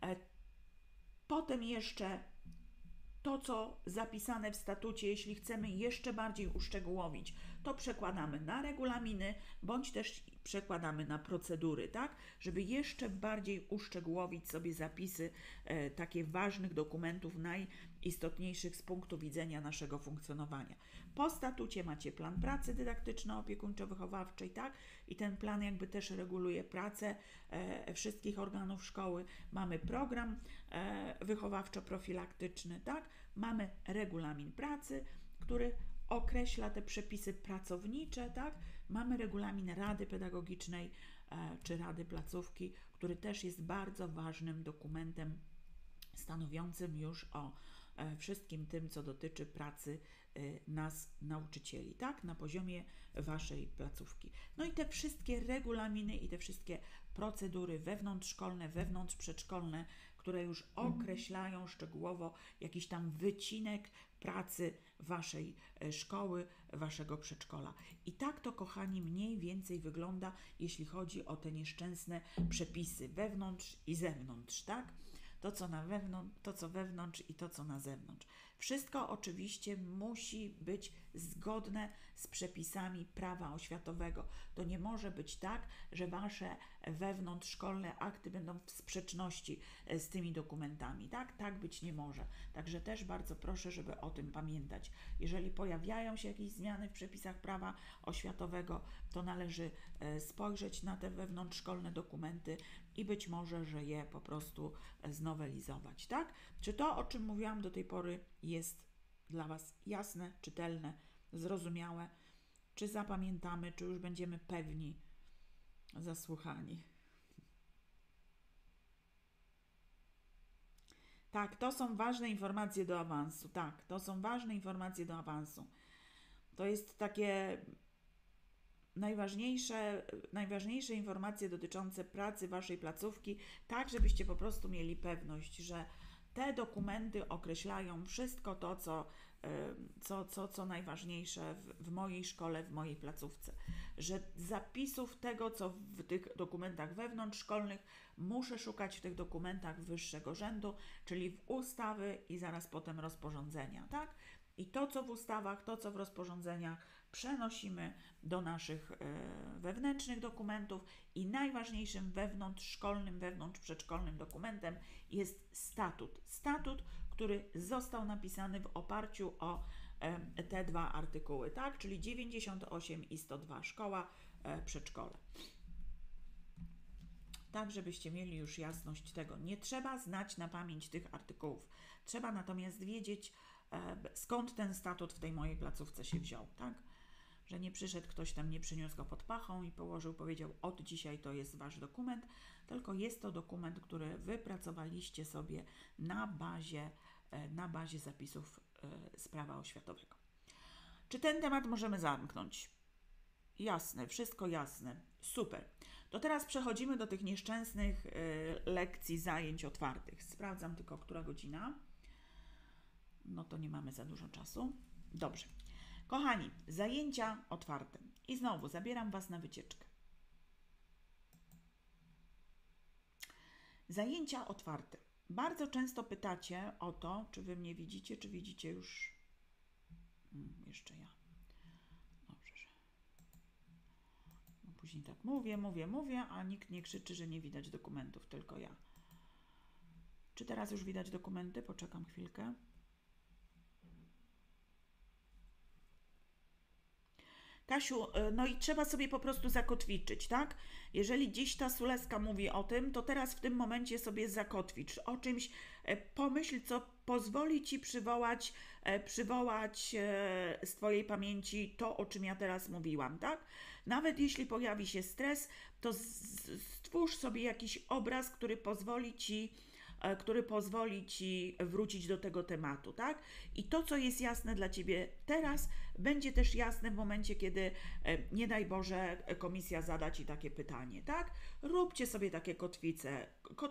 Potem jeszcze to, co zapisane w statucie, jeśli chcemy jeszcze bardziej uszczegółowić, to przekładamy na regulaminy, bądź też przekładamy na procedury, tak? Żeby jeszcze bardziej uszczegółowić sobie zapisy takie ważnych dokumentów, najistotniejszych z punktu widzenia naszego funkcjonowania. Po statucie macie plan pracy dydaktyczno-opiekuńczo-wychowawczej, tak? I ten plan jakby też reguluje pracę wszystkich organów szkoły. Mamy program wychowawczo-profilaktyczny, tak? Mamy regulamin pracy, który określa te przepisy pracownicze, tak? Mamy regulamin Rady Pedagogicznej czy Rady Placówki, który też jest bardzo ważnym dokumentem stanowiącym już o wszystkim tym, co dotyczy pracy nas, nauczycieli, tak? Na poziomie Waszej placówki. No i te wszystkie regulaminy i te wszystkie procedury wewnątrzszkolne, wewnątrzprzedszkolne, które już określają szczegółowo jakiś tam wycinek pracy Waszej szkoły, Waszego przedszkola. I tak to, kochani, mniej więcej wygląda, jeśli chodzi o te nieszczęsne przepisy wewnątrz i zewnątrz, tak? To, co na wewnątrz, to, co wewnątrz i to, co na zewnątrz. Wszystko oczywiście musi być zgodne z przepisami prawa oświatowego. To nie może być tak, że Wasze wewnątrzszkolne akty będą w sprzeczności z tymi dokumentami. Tak? Tak być nie może. Także też bardzo proszę, żeby o tym pamiętać. Jeżeli pojawiają się jakieś zmiany w przepisach prawa oświatowego, to należy spojrzeć na te wewnątrzszkolne dokumenty i być może, że je po prostu znowelizować, tak? Czy to, o czym mówiłam do tej pory, jest dla Was jasne, czytelne, zrozumiałe? Czy zapamiętamy, czy już będziemy pewni, zasłuchani? Tak, to są ważne informacje do awansu. Tak, to są ważne informacje do awansu. To jest takie najważniejsze informacje dotyczące pracy Waszej placówki, tak żebyście po prostu mieli pewność, że te dokumenty określają wszystko to, co najważniejsze w mojej szkole, w mojej placówce. Że zapisów tego, co w tych dokumentach wewnątrzszkolnych, muszę szukać w tych dokumentach wyższego rzędu, czyli w ustawy i zaraz potem rozporządzenia, tak? I to, co w ustawach, to, co w rozporządzeniach, przenosimy do naszych wewnętrznych dokumentów i najważniejszym wewnątrzszkolnym, wewnątrzprzedszkolnym dokumentem jest statut. Statut, który został napisany w oparciu o te dwa artykuły, tak? Czyli 98 i 102 szkoła, przedszkole. Tak, żebyście mieli już jasność tego. Nie trzeba znać na pamięć tych artykułów. Trzeba natomiast wiedzieć, skąd ten statut w tej mojej placówce się wziął, tak? Że nie przyszedł ktoś tam, nie przyniósł go pod pachą i położył, powiedział, od dzisiaj to jest wasz dokument, tylko jest to dokument, który wypracowaliście sobie na bazie zapisów z prawa oświatowego. Czy ten temat możemy zamknąć? Jasne, wszystko jasne. Super. To teraz przechodzimy do tych nieszczęsnych lekcji zajęć otwartych. Sprawdzam tylko, która godzina. No to nie mamy za dużo czasu. Dobrze. Kochani, zajęcia otwarte. I znowu zabieram Was na wycieczkę. Zajęcia otwarte. Bardzo często pytacie o to, czy Wy mnie widzicie, czy widzicie już... jeszcze ja. Dobrze. No później tak mówię, a nikt nie krzyczy, że nie widać dokumentów, tylko ja. Czy teraz już widać dokumenty? Poczekam chwilkę. Kasiu, no i trzeba sobie po prostu zakotwiczyć, tak? Jeżeli gdzieś ta Suleska mówi o tym, to teraz w tym momencie sobie zakotwicz. O czymś pomyśl, co pozwoli Ci przywołać z Twojej pamięci to, o czym ja teraz mówiłam, tak? Nawet jeśli pojawi się stres, to stwórz sobie jakiś obraz, który pozwoli Ci wrócić do tego tematu, tak? I to, co jest jasne dla Ciebie teraz, będzie też jasne w momencie, kiedy, nie daj Boże, komisja zada Ci takie pytanie, tak? Róbcie sobie takie kotwice,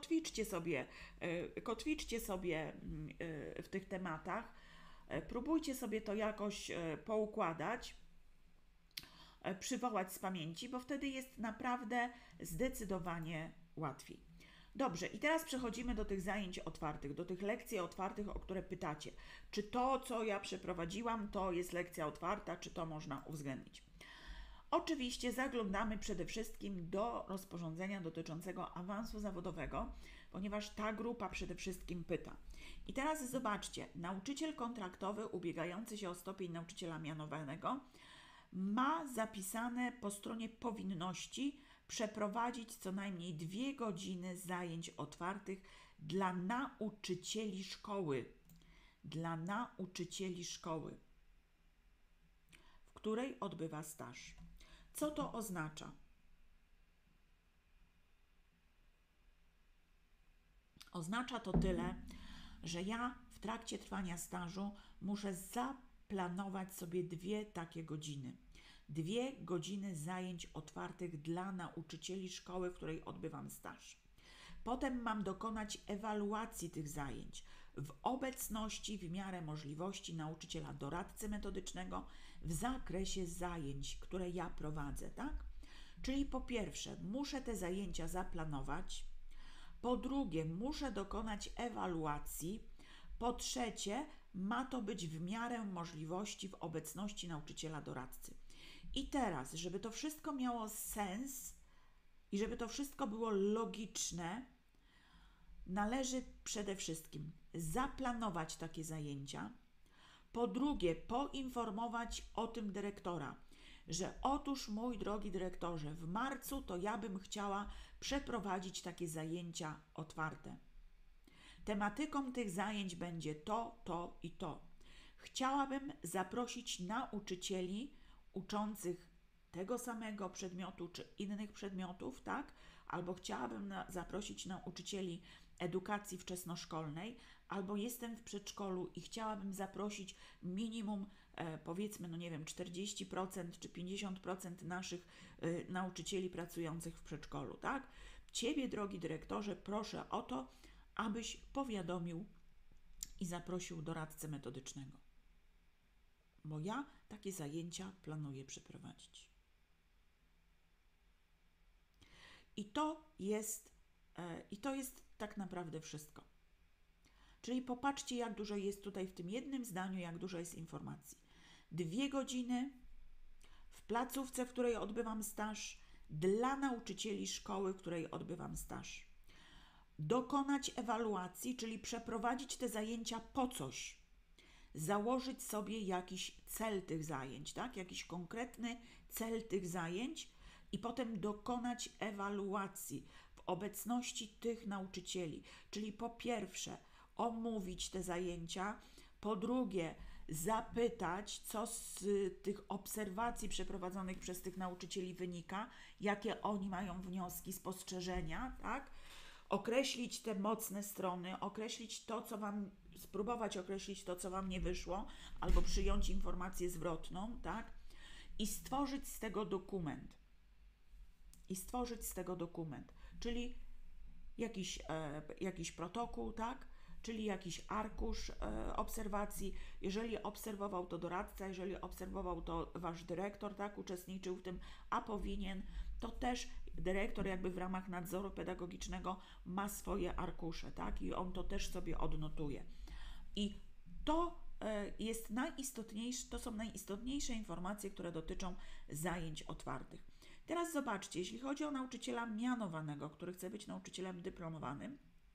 kotwiczcie sobie w tych tematach, próbujcie sobie to jakoś poukładać, przywołać z pamięci, bo wtedy jest naprawdę zdecydowanie łatwiej. Dobrze, i teraz przechodzimy do tych zajęć otwartych, do tych lekcji otwartych, o które pytacie. Czy to, co ja przeprowadziłam, to jest lekcja otwarta, czy to można uwzględnić? Oczywiście zaglądamy przede wszystkim do rozporządzenia dotyczącego awansu zawodowego, ponieważ ta grupa przede wszystkim pyta. I teraz zobaczcie, nauczyciel kontraktowy ubiegający się o stopień nauczyciela mianowanego ma zapisane po stronie powinności przeprowadzić co najmniej 2 godziny zajęć otwartych dla nauczycieli szkoły. Dla nauczycieli szkoły, w której odbywa staż. Co to oznacza? Oznacza to tyle, że ja w trakcie trwania stażu muszę zaplanować sobie 2 takie godziny. 2 godziny zajęć otwartych dla nauczycieli szkoły, w której odbywam staż. Potem mam dokonać ewaluacji tych zajęć w obecności, w miarę możliwości nauczyciela doradcy metodycznego w zakresie zajęć, które ja prowadzę, tak? Czyli po pierwsze, muszę te zajęcia zaplanować, po drugie, muszę dokonać ewaluacji, po trzecie, ma to być w miarę możliwości w obecności nauczyciela doradcy. I teraz, żeby to wszystko miało sens i żeby to wszystko było logiczne, należy przede wszystkim zaplanować takie zajęcia, po drugie, poinformować o tym dyrektora, że otóż, mój drogi dyrektorze, w marcu to ja bym chciała przeprowadzić takie zajęcia otwarte. Tematyką tych zajęć będzie to i to. Chciałabym zaprosić nauczycieli uczących tego samego przedmiotu czy innych przedmiotów, tak? Albo chciałabym zaprosić nauczycieli edukacji wczesnoszkolnej, albo jestem w przedszkolu i chciałabym zaprosić minimum, powiedzmy, no nie wiem, 40% czy 50% naszych nauczycieli pracujących w przedszkolu, tak? Ciebie, drogi dyrektorze, proszę o to, abyś powiadomił i zaprosił doradcę metodycznego, bo ja takie zajęcia planuję przeprowadzić. I to jest tak naprawdę wszystko. Czyli popatrzcie, jak dużo jest tutaj w tym jednym zdaniu, jak dużo jest informacji. 2 godziny w placówce, w której odbywam staż, dla nauczycieli szkoły, w której odbywam staż. Dokonać ewaluacji, czyli przeprowadzić te zajęcia po coś. Założyć sobie jakiś cel tych zajęć, tak? Jakiś konkretny cel tych zajęć i potem dokonać ewaluacji w obecności tych nauczycieli. Czyli po pierwsze omówić te zajęcia, po drugie zapytać, co z tych obserwacji przeprowadzonych przez tych nauczycieli wynika, jakie oni mają wnioski, spostrzeżenia, tak? Określić te mocne strony, określić to, co Wam, spróbować określić to, co Wam nie wyszło, albo przyjąć informację zwrotną, tak? I stworzyć z tego dokument. Czyli jakiś protokół, tak? Czyli jakiś arkusz obserwacji. Jeżeli obserwował to doradca, jeżeli obserwował to Wasz dyrektor, tak, uczestniczył w tym, a powinien, to też dyrektor jakby w ramach nadzoru pedagogicznego ma swoje arkusze, tak, i on to też sobie odnotuje. I to jest to są najistotniejsze informacje, które dotyczą zajęć otwartych. Teraz zobaczcie, jeśli chodzi o nauczyciela mianowanego, który chce być nauczycielem dyplomowanym,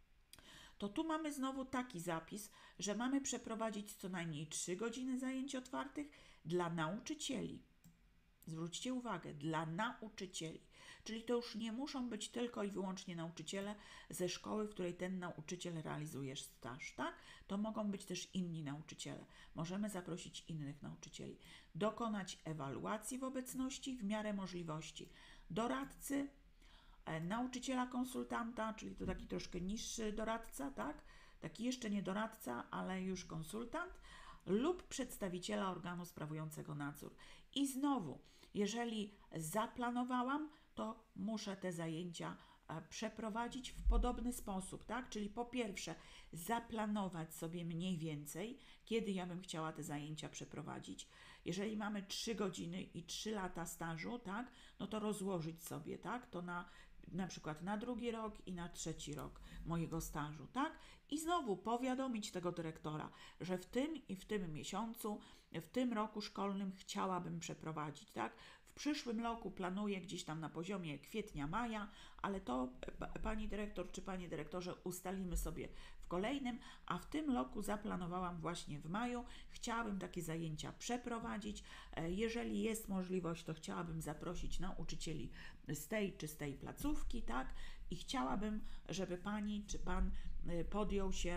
to tu mamy znowu taki zapis, że mamy przeprowadzić co najmniej 3 godziny zajęć otwartych dla nauczycieli. Zwróćcie uwagę, dla nauczycieli. Czyli to już nie muszą być tylko i wyłącznie nauczyciele ze szkoły, w której ten nauczyciel realizuje staż, tak? To mogą być też inni nauczyciele. Możemy zaprosić innych nauczycieli. Dokonać ewaluacji w obecności w miarę możliwości doradcy, nauczyciela konsultanta, czyli to taki troszkę niższy doradca, tak? Taki jeszcze nie doradca, ale już konsultant, lub przedstawiciela organu sprawującego nadzór. I znowu, jeżeli zaplanowałam, to muszę te zajęcia przeprowadzić w podobny sposób, tak? Czyli po pierwsze zaplanować sobie mniej więcej, kiedy ja bym chciała te zajęcia przeprowadzić. Jeżeli mamy 3 godziny i 3 lata stażu, tak? No to rozłożyć sobie, tak? To na przykład na 2. rok i na 3. rok mojego stażu, tak? I znowu powiadomić tego dyrektora, że w tym i w tym miesiącu, w tym roku szkolnym chciałabym przeprowadzić, tak? W przyszłym roku planuję gdzieś tam na poziomie kwietnia, maja, ale to pani dyrektor czy panie dyrektorze ustalimy sobie w kolejnym, a w tym roku zaplanowałam właśnie w maju, chciałabym takie zajęcia przeprowadzić. Jeżeli jest możliwość, to chciałabym zaprosić nauczycieli z tej czy z tej placówki, tak? I chciałabym, żeby pani czy pan podjął się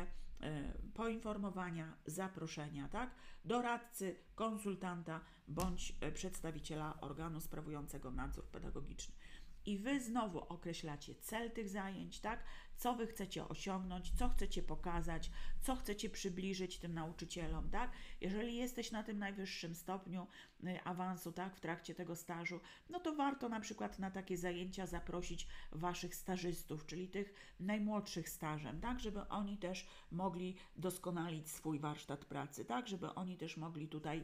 poinformowania, zaproszenia, tak? Doradcy, konsultanta bądź przedstawiciela organu sprawującego nadzór pedagogiczny. I Wy znowu określacie cel tych zajęć, tak? Co Wy chcecie osiągnąć, co chcecie pokazać, co chcecie przybliżyć tym nauczycielom, tak? Jeżeli jesteś na tym najwyższym stopniu awansu, tak, w trakcie tego stażu, no to warto na przykład na takie zajęcia zaprosić Waszych stażystów, czyli tych najmłodszych stażem, tak? Żeby oni też mogli doskonalić swój warsztat pracy, tak? Żeby oni też mogli tutaj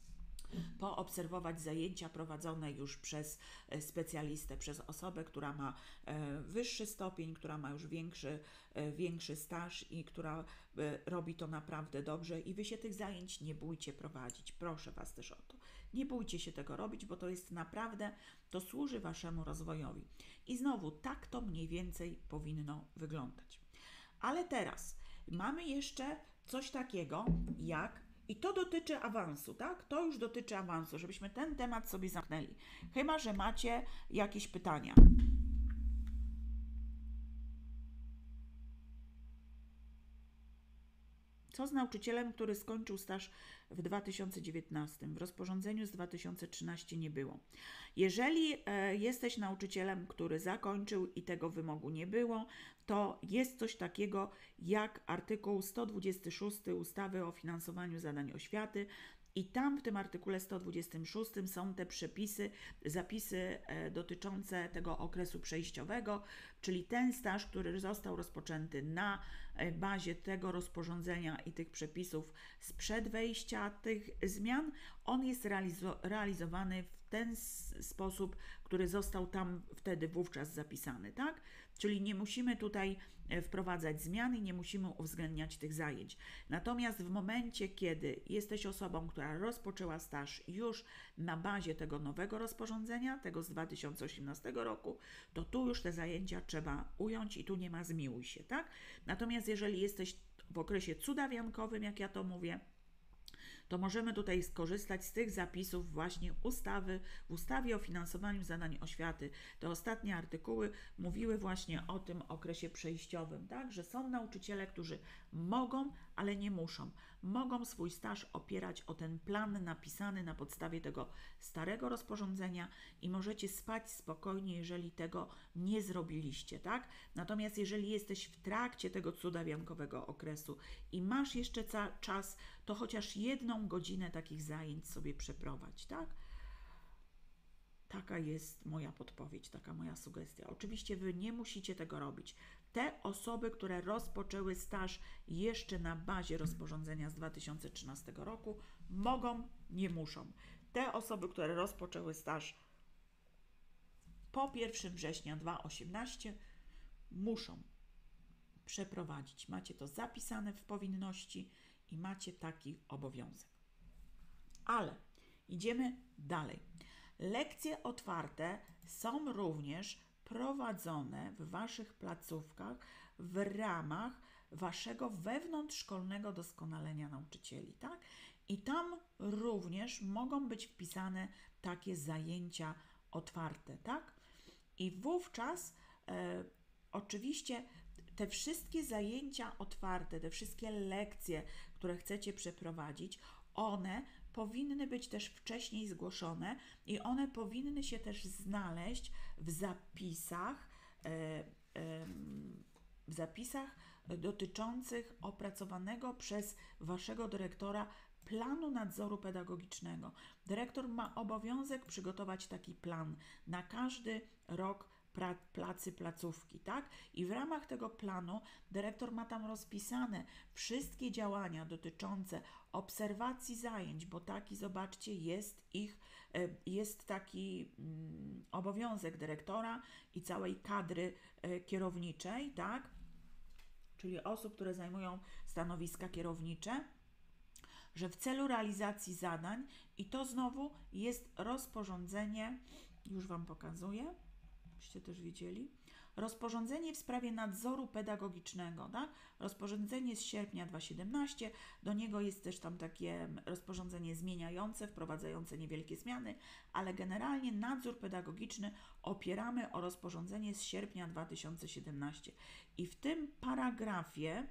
poobserwować zajęcia prowadzone już przez specjalistę, przez osobę, która ma wyższy stopień, która ma już większy staż i która robi to naprawdę dobrze. I Wy się tych zajęć nie bójcie prowadzić. Proszę Was też o to. Nie bójcie się tego robić, bo to jest naprawdę, to służy Waszemu rozwojowi. I znowu, tak to mniej więcej powinno wyglądać. Ale teraz mamy jeszcze coś takiego jak, i to dotyczy awansu, tak? To już dotyczy awansu, żebyśmy ten temat sobie zamknęli. Chyba że macie jakieś pytania. Co z nauczycielem, który skończył staż w 2019? W rozporządzeniu z 2013 nie było. Jeżeli jesteś nauczycielem, który zakończył i tego wymogu nie było, to jest coś takiego jak artykuł 126 ustawy o finansowaniu zadań oświaty. I tam w tym artykule 126 są te zapisy dotyczące tego okresu przejściowego, czyli ten staż, który został rozpoczęty na bazie tego rozporządzenia i tych przepisów sprzed wejścia tych zmian, on jest realizowany w ten sposób, który został tam wtedy wówczas zapisany, tak? Czyli nie musimy tutaj wprowadzać zmian i nie musimy uwzględniać tych zajęć. Natomiast w momencie, kiedy jesteś osobą, która rozpoczęła staż już na bazie tego nowego rozporządzenia, tego z 2018 roku, to tu już te zajęcia trzeba ująć i tu nie ma zmiłuj się, tak? Natomiast jeżeli jesteś w okresie cudawiankowym, jak ja to mówię, to możemy tutaj skorzystać z tych zapisów właśnie w ustawie o finansowaniu zadań oświaty. Te ostatnie artykuły mówiły właśnie o tym okresie przejściowym, tak? Że są nauczyciele, którzy mogą, ale nie muszą. Mogą swój staż opierać o ten plan napisany na podstawie tego starego rozporządzenia i możecie spać spokojnie, jeżeli tego nie zrobiliście, tak? Natomiast jeżeli jesteś w trakcie tego cudawiankowego okresu i masz jeszcze czas, to chociaż jedną godzinę takich zajęć sobie przeprowadź, tak? Taka jest moja podpowiedź, taka moja sugestia. Oczywiście Wy nie musicie tego robić. Te osoby, które rozpoczęły staż jeszcze na bazie rozporządzenia z 2013 roku, mogą, nie muszą. Te osoby, które rozpoczęły staż po 1 września 2018, muszą przeprowadzić. Macie to zapisane w powinności i macie taki obowiązek. Ale idziemy dalej. Lekcje otwarte są również prowadzone w Waszych placówkach w ramach Waszego wewnątrzszkolnego doskonalenia nauczycieli, tak? I tam również mogą być wpisane takie zajęcia otwarte, tak? I wówczas oczywiście te wszystkie zajęcia otwarte, te wszystkie lekcje, które chcecie przeprowadzić, one powinny być też wcześniej zgłoszone i one powinny się też znaleźć w zapisach dotyczących opracowanego przez Waszego dyrektora planu nadzoru pedagogicznego. Dyrektor ma obowiązek przygotować taki plan na każdy rok placówki, tak? I w ramach tego planu dyrektor ma tam rozpisane wszystkie działania dotyczące obserwacji zajęć, bo taki, zobaczcie, jest taki obowiązek dyrektora i całej kadry kierowniczej, tak? Czyli osób, które zajmują stanowiska kierownicze, że w celu realizacji zadań, i to znowu jest rozporządzenie, już Wam pokazuję, byście też widzieli, rozporządzenie w sprawie nadzoru pedagogicznego, tak? Rozporządzenie z sierpnia 2017, do niego jest też tam takie rozporządzenie zmieniające, wprowadzające niewielkie zmiany, ale generalnie nadzór pedagogiczny opieramy o rozporządzenie z sierpnia 2017. I w tym paragrafie,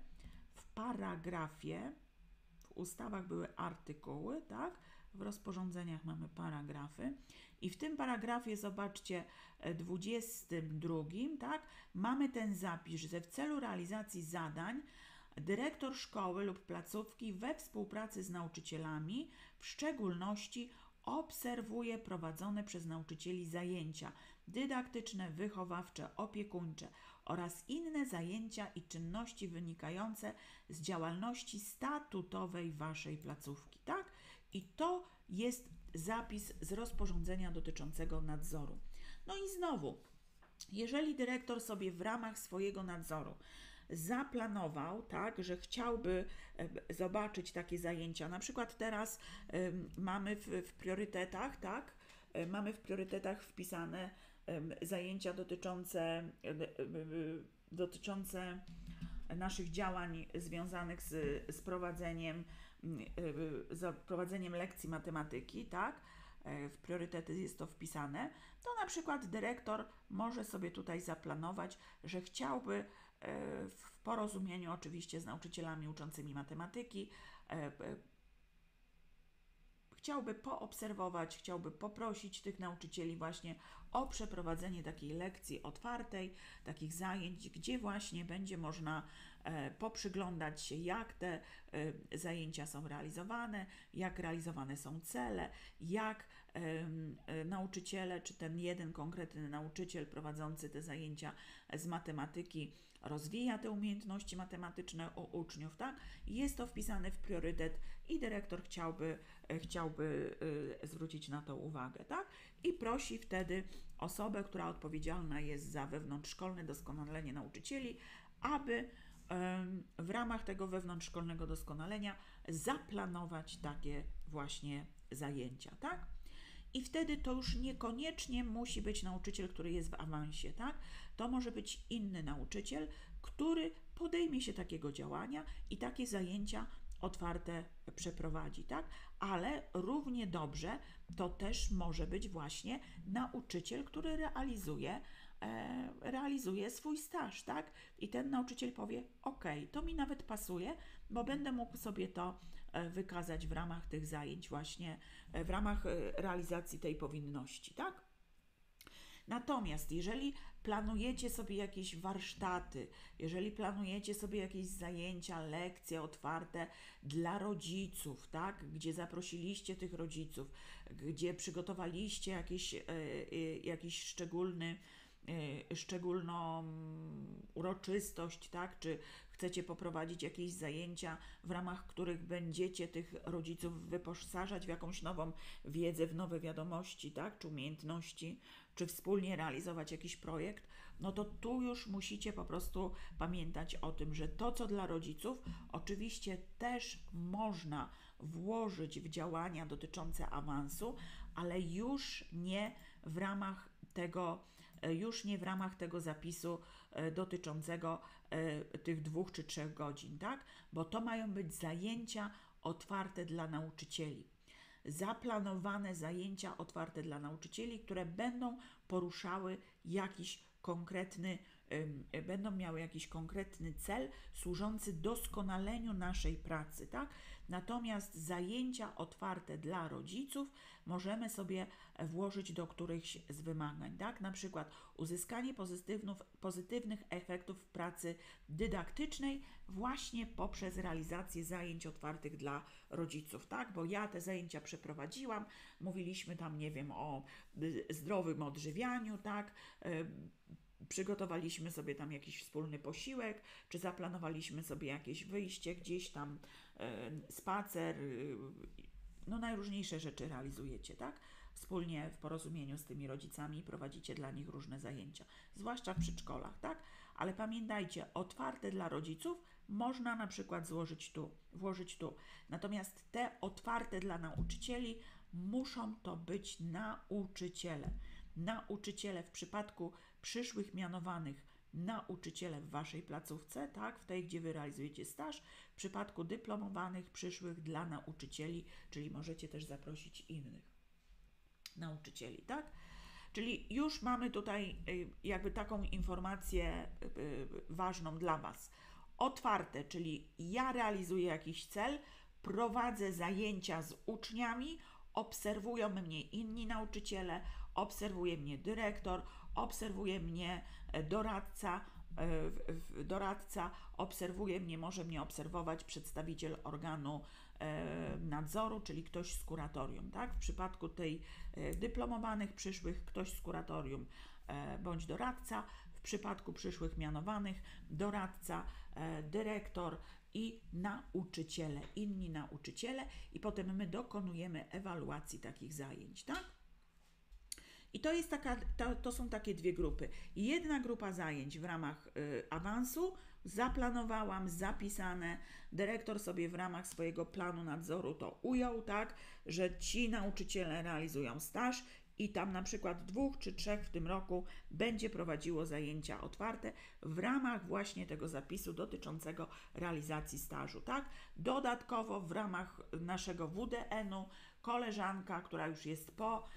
w ustawach były artykuły, tak? W rozporządzeniach mamy paragrafy i w tym paragrafie, zobaczcie, 22, tak? Mamy ten zapis, że w celu realizacji zadań dyrektor szkoły lub placówki we współpracy z nauczycielami w szczególności obserwuje prowadzone przez nauczycieli zajęcia dydaktyczne, wychowawcze, opiekuńcze oraz inne zajęcia i czynności wynikające z działalności statutowej Waszej placówki, tak? I to jest zapis z rozporządzenia dotyczącego nadzoru. No i znowu, jeżeli dyrektor sobie w ramach swojego nadzoru zaplanował, tak, że chciałby zobaczyć takie zajęcia, na przykład teraz mamy w priorytetach, tak, mamy w priorytetach wpisane zajęcia dotyczące naszych działań związanych z prowadzeniem lekcji matematyki, tak? W priorytety jest to wpisane, to na przykład dyrektor może sobie tutaj zaplanować, że chciałby w porozumieniu oczywiście z nauczycielami uczącymi matematyki, chciałby poobserwować, chciałby poprosić tych nauczycieli właśnie o przeprowadzenie takiej lekcji otwartej, takich zajęć, gdzie właśnie będzie można poprzyglądać się, jak te zajęcia są realizowane, jak realizowane są cele, jak nauczyciele, czy ten jeden konkretny nauczyciel prowadzący te zajęcia z matematyki rozwija te umiejętności matematyczne u uczniów, tak? Jest to wpisane w priorytet i dyrektor chciałby zwrócić na to uwagę, tak? I prosi wtedy osobę, która odpowiedzialna jest za wewnątrzszkolne doskonalenie nauczycieli, aby w ramach tego wewnątrzszkolnego doskonalenia zaplanować takie właśnie zajęcia, tak? I wtedy to już niekoniecznie musi być nauczyciel, który jest w awansie, tak? To może być inny nauczyciel, który podejmie się takiego działania i takie zajęcia otwarte przeprowadzi, tak? Ale równie dobrze to też może być właśnie nauczyciel, który realizuje swój staż, tak? I ten nauczyciel powie, ok, to mi nawet pasuje, bo będę mógł sobie to wykazać w ramach tych zajęć właśnie, w ramach realizacji tej powinności, tak? Natomiast jeżeli planujecie sobie jakieś warsztaty, jeżeli planujecie sobie jakieś zajęcia, lekcje otwarte dla rodziców, tak, gdzie zaprosiliście tych rodziców, gdzie przygotowaliście jakiś szczególną uroczystość, tak, czy chcecie poprowadzić jakieś zajęcia, w ramach których będziecie tych rodziców wyposażać w jakąś nową wiedzę, w nowe wiadomości, tak, czy umiejętności, czy wspólnie realizować jakiś projekt, no to tu już musicie po prostu pamiętać o tym, że to, co dla rodziców, oczywiście też można włożyć w działania dotyczące awansu, ale już nie w ramach tego zapisu dotyczącego tych 2 czy 3 godzin, tak? Bo to mają być zajęcia otwarte dla nauczycieli. Zaplanowane zajęcia otwarte dla nauczycieli, które będą poruszały będą miały jakiś konkretny cel służący doskonaleniu naszej pracy, tak? Natomiast zajęcia otwarte dla rodziców możemy sobie włożyć do którychś z wymagań, tak? Na przykład uzyskanie pozytywnych efektów w pracy dydaktycznej właśnie poprzez realizację zajęć otwartych dla rodziców, tak? Bo ja te zajęcia przeprowadziłam, mówiliśmy tam, nie wiem, o zdrowym odżywianiu, tak? Przygotowaliśmy sobie tam jakiś wspólny posiłek, czy zaplanowaliśmy sobie jakieś wyjście gdzieś tam, spacer, no najróżniejsze rzeczy realizujecie, tak? Wspólnie w porozumieniu z tymi rodzicami prowadzicie dla nich różne zajęcia, zwłaszcza w przedszkolach, tak? Ale pamiętajcie, otwarte dla rodziców można na przykład włożyć tu. Natomiast te otwarte dla nauczycieli muszą to być nauczyciele. Nauczyciele w przypadku przyszłych mianowanych nauczyciele w Waszej placówce, tak, w tej, gdzie Wy realizujecie staż, w przypadku dyplomowanych przyszłych dla nauczycieli, czyli możecie też zaprosić innych nauczycieli, tak? Czyli już mamy tutaj jakby taką informację ważną dla Was. Otwarte, czyli ja realizuję jakiś cel, prowadzę zajęcia z uczniami, obserwują mnie inni nauczyciele, obserwuje mnie dyrektor, obserwuje mnie doradca, może mnie obserwować przedstawiciel organu nadzoru, czyli ktoś z kuratorium, tak? W przypadku tej dyplomowanych przyszłych ktoś z kuratorium bądź doradca, w przypadku przyszłych mianowanych doradca, dyrektor i inni nauczyciele i potem my dokonujemy ewaluacji takich zajęć, tak? I to są takie 2 grupy. Jedna grupa zajęć w ramach awansu zaplanowałam, zapisane, dyrektor sobie w ramach swojego planu nadzoru to ujął, tak, że ci nauczyciele realizują staż i tam na przykład 2 czy 3 w tym roku będzie prowadziło zajęcia otwarte w ramach właśnie tego zapisu dotyczącego realizacji stażu, tak? Dodatkowo w ramach naszego WDN-u koleżanka, która już jest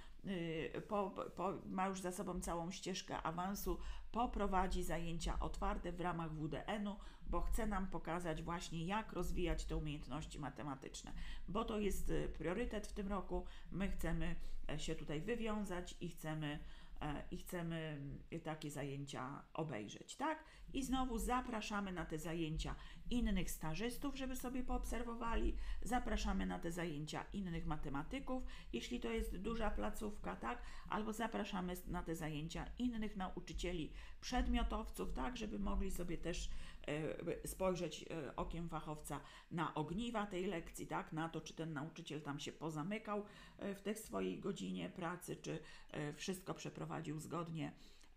ma już za sobą całą ścieżkę awansu, poprowadzi zajęcia otwarte w ramach WDN-u, bo chce nam pokazać właśnie, jak rozwijać te umiejętności matematyczne, bo to jest priorytet w tym roku. My chcemy się tutaj wywiązać i chcemy i chcemy takie zajęcia obejrzeć, tak? I znowu zapraszamy na te zajęcia innych stażystów, żeby sobie poobserwowali, zapraszamy na te zajęcia innych matematyków, jeśli to jest duża placówka, tak? Albo zapraszamy na te zajęcia innych nauczycieli, przedmiotowców, tak? Żeby mogli sobie też spojrzeć okiem fachowca na ogniwa tej lekcji, tak? Na to, czy ten nauczyciel tam się pozamykał w tej swojej godzinie pracy, czy wszystko przeprowadził zgodnie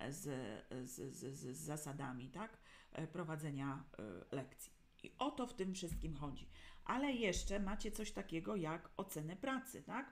z zasadami, tak? Prowadzenia lekcji. I o to w tym wszystkim chodzi. Ale jeszcze macie coś takiego jak oceny pracy, tak?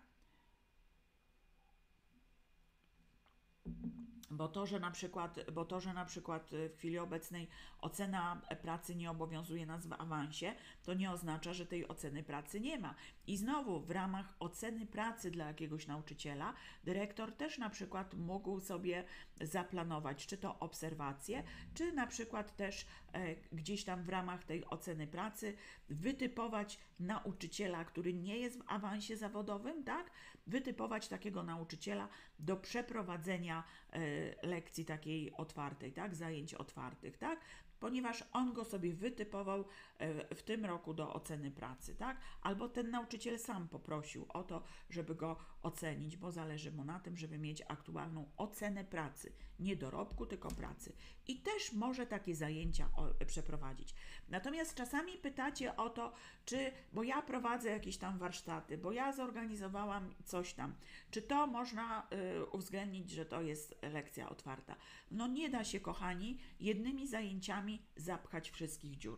Bo to, że na przykład w chwili obecnej ocena pracy nie obowiązuje nas w awansie, to nie oznacza, że tej oceny pracy nie ma. I znowu w ramach oceny pracy dla jakiegoś nauczyciela dyrektor też na przykład mógł sobie zaplanować, czy to obserwacje, czy na przykład też gdzieś tam w ramach tej oceny pracy wytypować nauczyciela, który nie jest w awansie zawodowym, tak? Wytypować takiego nauczyciela do przeprowadzenia lekcji takiej otwartej, tak? Zajęć otwartych, tak? Ponieważ on go sobie wytypował w tym roku do oceny pracy, tak? Albo ten nauczyciel sam poprosił o to, żeby go ocenić, bo zależy mu na tym, żeby mieć aktualną ocenę pracy, nie dorobku, tylko pracy. I też może takie zajęcia przeprowadzić. Natomiast czasami pytacie o to, bo ja prowadzę jakieś tam warsztaty, bo ja zorganizowałam coś tam, czy to można uwzględnić, że to jest lekcja otwarta? No nie da się, kochani, jednymi zajęciami zapchać wszystkich dziur.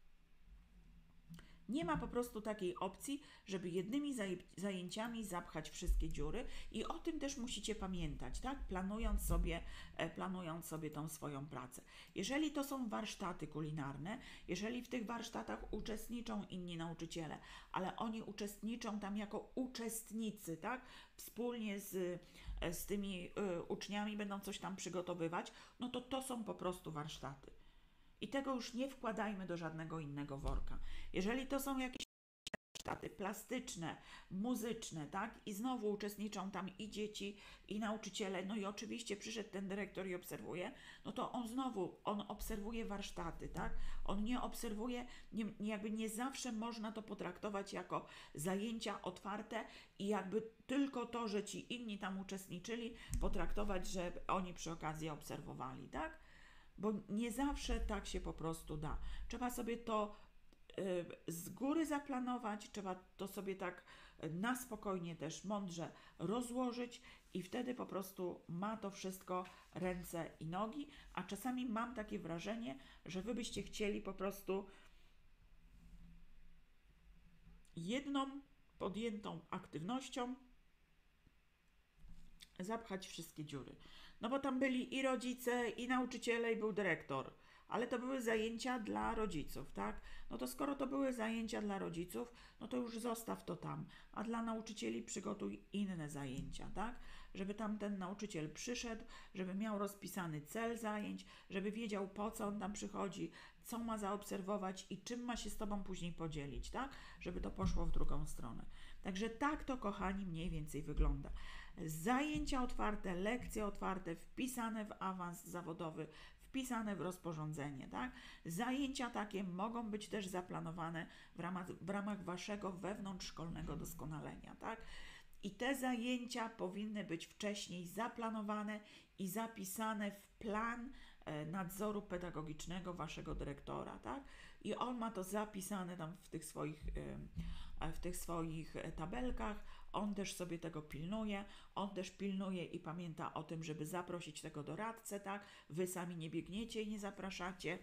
Nie ma po prostu takiej opcji, żeby jednymi zajęciami zapchać wszystkie dziury i o tym też musicie pamiętać, tak? Planując sobie tą swoją pracę. Jeżeli to są warsztaty kulinarne, jeżeli w tych warsztatach uczestniczą inni nauczyciele, ale oni uczestniczą tam jako uczestnicy, tak? Wspólnie z tymi uczniami będą coś tam przygotowywać, no to są po prostu warsztaty. I tego już nie wkładajmy do żadnego innego worka. Jeżeli to są jakieś warsztaty plastyczne, muzyczne, tak? I znowu uczestniczą tam i dzieci, i nauczyciele, no i oczywiście przyszedł ten dyrektor i obserwuje, no to on obserwuje warsztaty, tak? On nie obserwuje, jakby nie zawsze można to potraktować jako zajęcia otwarte i jakby tylko to, że ci inni tam uczestniczyli, potraktować, że oni przy okazji obserwowali, tak? Bo nie zawsze tak się po prostu da. Trzeba sobie to z góry zaplanować, trzeba to sobie tak na spokojnie też mądrze rozłożyć i wtedy po prostu ma to wszystko ręce i nogi, a czasami mam takie wrażenie, że wy byście chcieli po prostu jedną podjętą aktywnością zapchać wszystkie dziury. No bo tam byli i rodzice, i nauczyciele, i był dyrektor. Ale to były zajęcia dla rodziców, tak? No to skoro to były zajęcia dla rodziców, no to już zostaw to tam. A dla nauczycieli przygotuj inne zajęcia, tak? Żeby tam ten nauczyciel przyszedł, żeby miał rozpisany cel zajęć, żeby wiedział, po co on tam przychodzi, co ma zaobserwować i czym ma się z tobą później podzielić, tak? Żeby to poszło w drugą stronę. Także tak to, kochani, mniej więcej wygląda. Zajęcia otwarte, lekcje otwarte, wpisane w awans zawodowy, wpisane w rozporządzenie, tak? Zajęcia takie mogą być też zaplanowane w ramach waszego wewnątrzszkolnego doskonalenia, tak? I te zajęcia powinny być wcześniej zaplanowane i zapisane w plan nadzoru pedagogicznego waszego dyrektora, tak? I on ma to zapisane tam w tych swoich tabelkach, on też sobie tego pilnuje, on też pilnuje i pamięta o tym, żeby zaprosić tego doradcę, tak? Wy sami nie biegniecie i nie zapraszacie.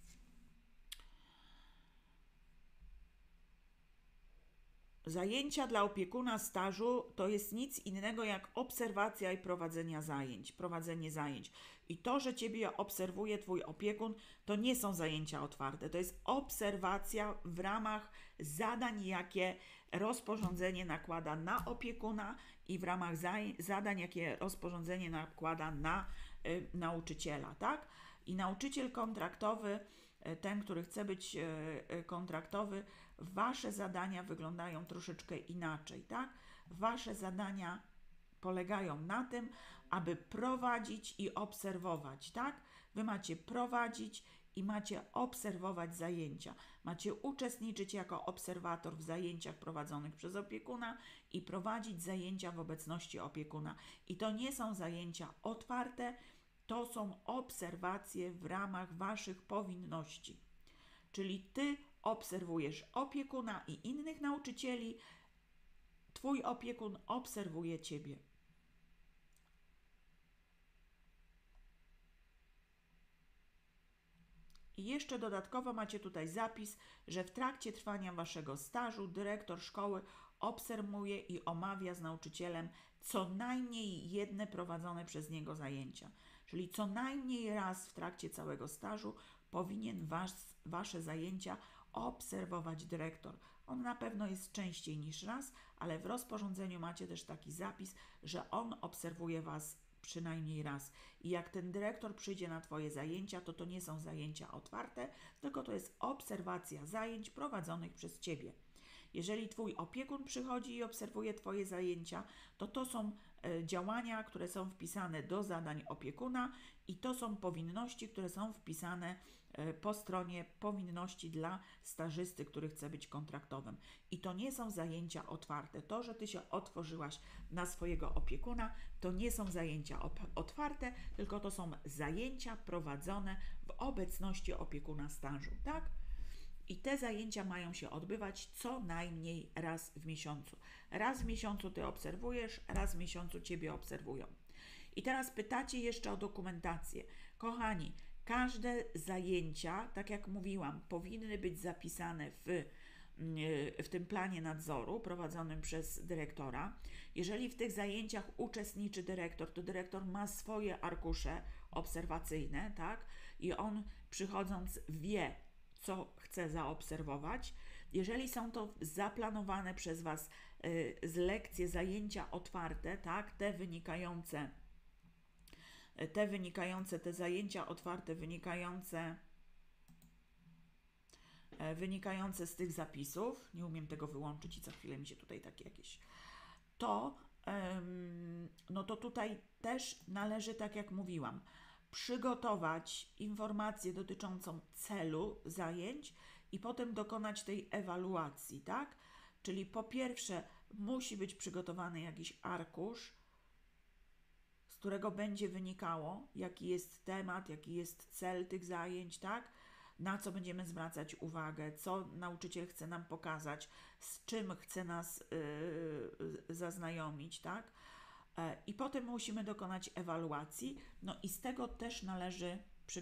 Zajęcia dla opiekuna stażu to jest nic innego jak obserwacja i prowadzenie zajęć. I to, że ciebie obserwuje twój opiekun, to nie są zajęcia otwarte, to jest obserwacja w ramach zadań, jakie rozporządzenie nakłada na opiekuna i w ramach zadań, jakie rozporządzenie nakłada na nauczyciela, tak? I nauczyciel kontraktowy, ten, który chce być kontraktowy, wasze zadania wyglądają troszeczkę inaczej, tak? Wasze zadania polegają na tym, aby prowadzić i obserwować, tak? Wy macie prowadzić i macie obserwować zajęcia. Macie uczestniczyć jako obserwator w zajęciach prowadzonych przez opiekuna i prowadzić zajęcia w obecności opiekuna. I to nie są zajęcia otwarte, to są obserwacje w ramach waszych powinności. Czyli ty obserwujesz opiekuna i innych nauczycieli, twój opiekun obserwuje ciebie. I jeszcze dodatkowo macie tutaj zapis, że w trakcie trwania waszego stażu dyrektor szkoły obserwuje i omawia z nauczycielem co najmniej jedne prowadzone przez niego zajęcia. Czyli co najmniej raz w trakcie całego stażu powinien wasze zajęcia obserwować dyrektor. On na pewno jest częściej niż raz, ale w rozporządzeniu macie też taki zapis, że on obserwuje was przynajmniej raz. I jak ten dyrektor przyjdzie na twoje zajęcia, to nie są zajęcia otwarte, tylko to jest obserwacja zajęć prowadzonych przez ciebie. Jeżeli twój opiekun przychodzi i obserwuje twoje zajęcia, to są działania, które są wpisane do zadań opiekuna i to są powinności, które są wpisane po stronie powinności dla stażysty, który chce być kontraktowym. I to nie są zajęcia otwarte. To, że ty się otworzyłaś na swojego opiekuna, to nie są zajęcia otwarte, tylko to są zajęcia prowadzone w obecności opiekuna stażu, tak? I te zajęcia mają się odbywać co najmniej raz w miesiącu. Raz w miesiącu ty obserwujesz, raz w miesiącu ciebie obserwują. I teraz pytacie jeszcze o dokumentację. Kochani, każde zajęcia, tak jak mówiłam, powinny być zapisane w tym planie nadzoru prowadzonym przez dyrektora. Jeżeli w tych zajęciach uczestniczy dyrektor, to dyrektor ma swoje arkusze obserwacyjne, tak? I on przychodząc wie, co chce zaobserwować. Jeżeli są to zaplanowane przez was z lekcje, zajęcia otwarte, tak? Te zajęcia otwarte, wynikające z tych zapisów, nie umiem tego wyłączyć i za chwilę mi się tutaj takie jakieś, no to tutaj też należy, tak jak mówiłam, przygotować informację dotyczącą celu zajęć i potem dokonać tej ewaluacji, tak? Czyli po pierwsze musi być przygotowany jakiś arkusz, z którego będzie wynikało, jaki jest temat, jaki jest cel tych zajęć, tak? Na co będziemy zwracać uwagę, co nauczyciel chce nam pokazać, z czym chce nas zaznajomić, tak? I potem musimy dokonać ewaluacji, no i z tego też należy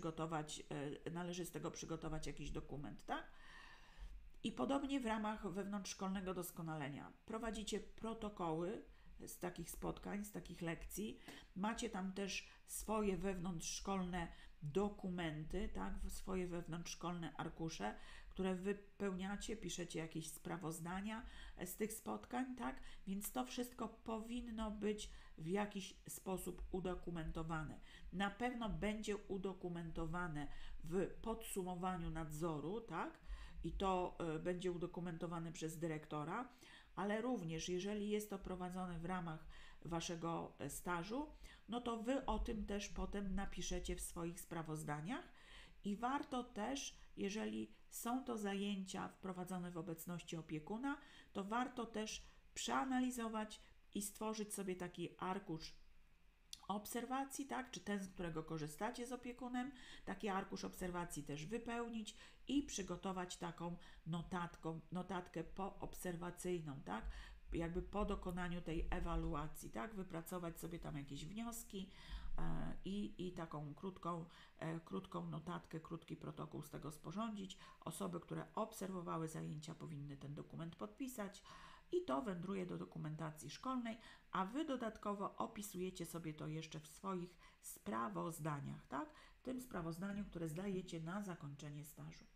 z tego przygotować jakiś dokument, tak? I podobnie w ramach wewnątrzszkolnego doskonalenia prowadzicie protokoły z takich spotkań, z takich lekcji. Macie tam też swoje wewnątrzszkolne dokumenty, tak? Swoje wewnątrzszkolne arkusze, które wypełniacie, piszecie jakieś sprawozdania z tych spotkań, tak? Więc to wszystko powinno być w jakiś sposób udokumentowane. Na pewno będzie udokumentowane w podsumowaniu nadzoru, tak? I to będzie udokumentowane przez dyrektora, ale również jeżeli jest to prowadzone w ramach waszego stażu, no to wy o tym też potem napiszecie w swoich sprawozdaniach i warto też, jeżeli są to zajęcia wprowadzone w obecności opiekuna, to warto też przeanalizować i stworzyć sobie taki arkusz obserwacji, tak, czy ten, z którego korzystacie z opiekunem, taki arkusz obserwacji też wypełnić i przygotować taką notatkę poobserwacyjną, tak, jakby po dokonaniu tej ewaluacji, tak, wypracować sobie tam jakieś wnioski i taką krótką notatkę, krótki protokół z tego sporządzić. Osoby, które obserwowały zajęcia, powinny ten dokument podpisać i to wędruje do dokumentacji szkolnej, a wy dodatkowo opisujecie sobie to jeszcze w swoich sprawozdaniach, tak? W tym sprawozdaniu, które zdajecie na zakończenie stażu.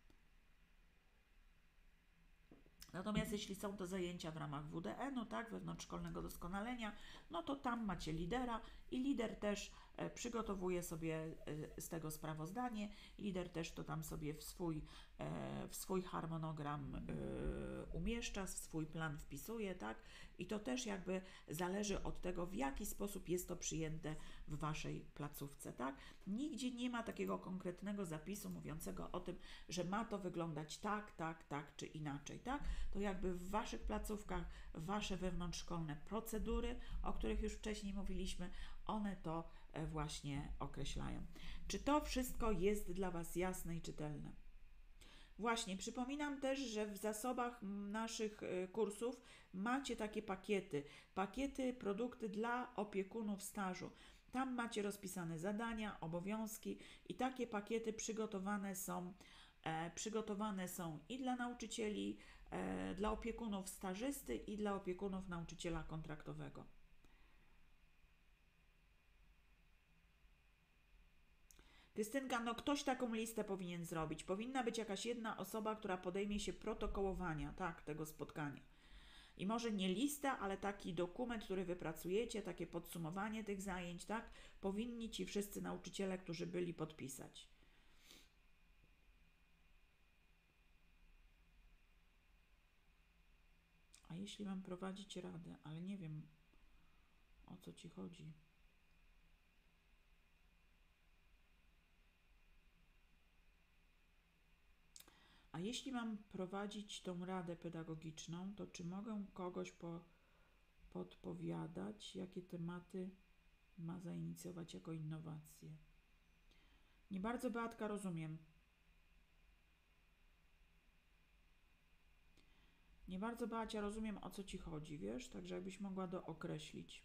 Natomiast jeśli są to zajęcia w ramach WDN-u, tak, wewnątrzszkolnego doskonalenia, no to tam macie lidera i lider też przygotowuje sobie z tego sprawozdanie. Lider też to tam sobie w swój harmonogram umieszcza, w swój plan wpisuje, tak? I to też jakby zależy od tego, w jaki sposób jest to przyjęte w Waszej placówce, tak? Nigdzie nie ma takiego konkretnego zapisu mówiącego o tym, że ma to wyglądać tak, tak, tak czy inaczej, tak? To jakby w Waszych placówkach, Wasze wewnątrzszkolne procedury, o których już wcześniej mówiliśmy, one to właśnie określają. Czy to wszystko jest dla Was jasne i czytelne? Właśnie, przypominam też, że w zasobach naszych kursów macie takie pakiety, produkty dla opiekunów stażu. Tam macie rozpisane zadania, obowiązki i takie pakiety przygotowane są i dla nauczycieli, dla opiekunów stażysty i dla opiekunów nauczyciela kontraktowego. Krystynka, no ktoś taką listę powinien zrobić. Powinna być jakaś jedna osoba, która podejmie się protokołowania, tak, tego spotkania. I może nie lista, ale taki dokument, który wypracujecie, takie podsumowanie tych zajęć, tak, powinni ci wszyscy nauczyciele, którzy byli, podpisać. A jeśli mam prowadzić radę, ale nie wiem, o co ci chodzi. A jeśli mam prowadzić tą radę pedagogiczną, to czy mogę kogoś podpowiadać, jakie tematy ma zainicjować jako innowacje? Nie bardzo, Beatka, rozumiem. Nie bardzo, Beacia, rozumiem, o co ci chodzi, wiesz? Także jakbyś mogła dookreślić.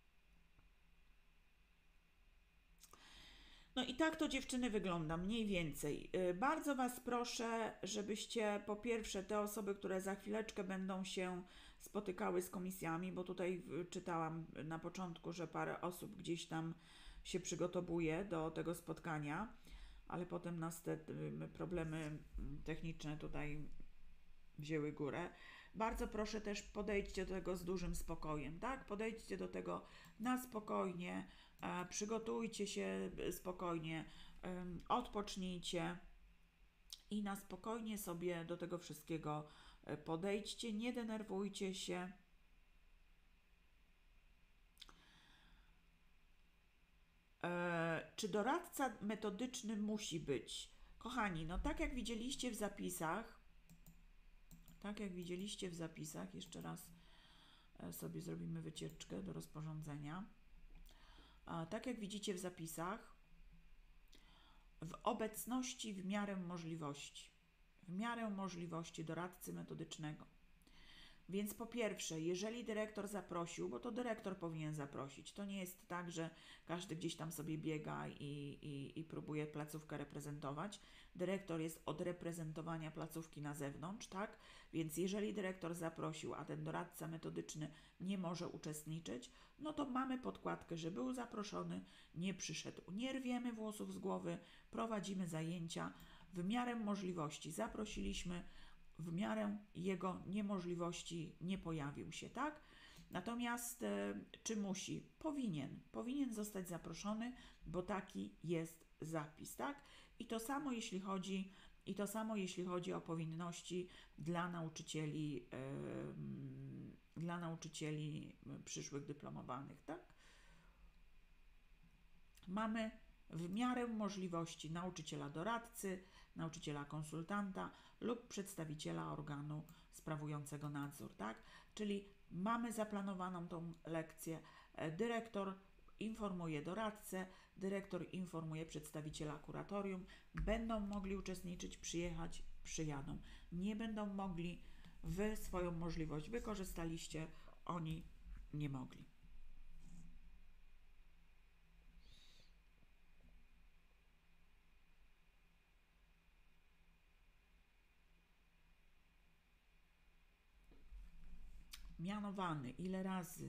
No i tak to, dziewczyny, wygląda, mniej więcej. Bardzo Was proszę, żebyście po pierwsze te osoby, które za chwileczkę będą się spotykały z komisjami, bo tutaj czytałam na początku, że parę osób gdzieś tam się przygotowuje do tego spotkania, ale potem nas te problemy techniczne tutaj wzięły górę. Bardzo proszę też, podejdźcie do tego z dużym spokojem, tak? Podejdźcie do tego na spokojnie, przygotujcie się spokojnie, odpocznijcie i na spokojnie sobie do tego wszystkiego podejdźcie, nie denerwujcie się. Czy doradca metodyczny musi być? Kochani, no tak jak widzieliście w zapisach, jeszcze raz sobie zrobimy wycieczkę do rozporządzenia. Tak jak widzicie w zapisach, w obecności w miarę możliwości doradcy metodycznego. Więc po pierwsze, jeżeli dyrektor zaprosił, bo to dyrektor powinien zaprosić, to nie jest tak, że każdy gdzieś tam sobie biega i próbuje placówkę reprezentować. Dyrektor jest od reprezentowania placówki na zewnątrz, tak? Więc jeżeli dyrektor zaprosił, a ten doradca metodyczny nie może uczestniczyć, no to mamy podkładkę, że był zaproszony, nie przyszedł. Nie rwiemy włosów z głowy, prowadzimy zajęcia w miarę możliwości. Zaprosiliśmy, w miarę jego niemożliwości nie pojawił się, tak? Natomiast czy musi? Powinien zostać zaproszony, bo taki jest zapis, tak? I to samo jeśli chodzi o powinności dla nauczycieli przyszłych dyplomowanych, tak? Mamy w miarę możliwości nauczyciela doradcy, nauczyciela konsultanta lub przedstawiciela organu sprawującego nadzór, tak? Czyli mamy zaplanowaną tą lekcję, dyrektor informuje doradcę, dyrektor informuje przedstawiciela kuratorium, będą mogli uczestniczyć, przyjechać, przyjadą. Nie będą mogli, Wy swoją możliwość wykorzystaliście, oni nie mogli. Mianowany. Ile razy?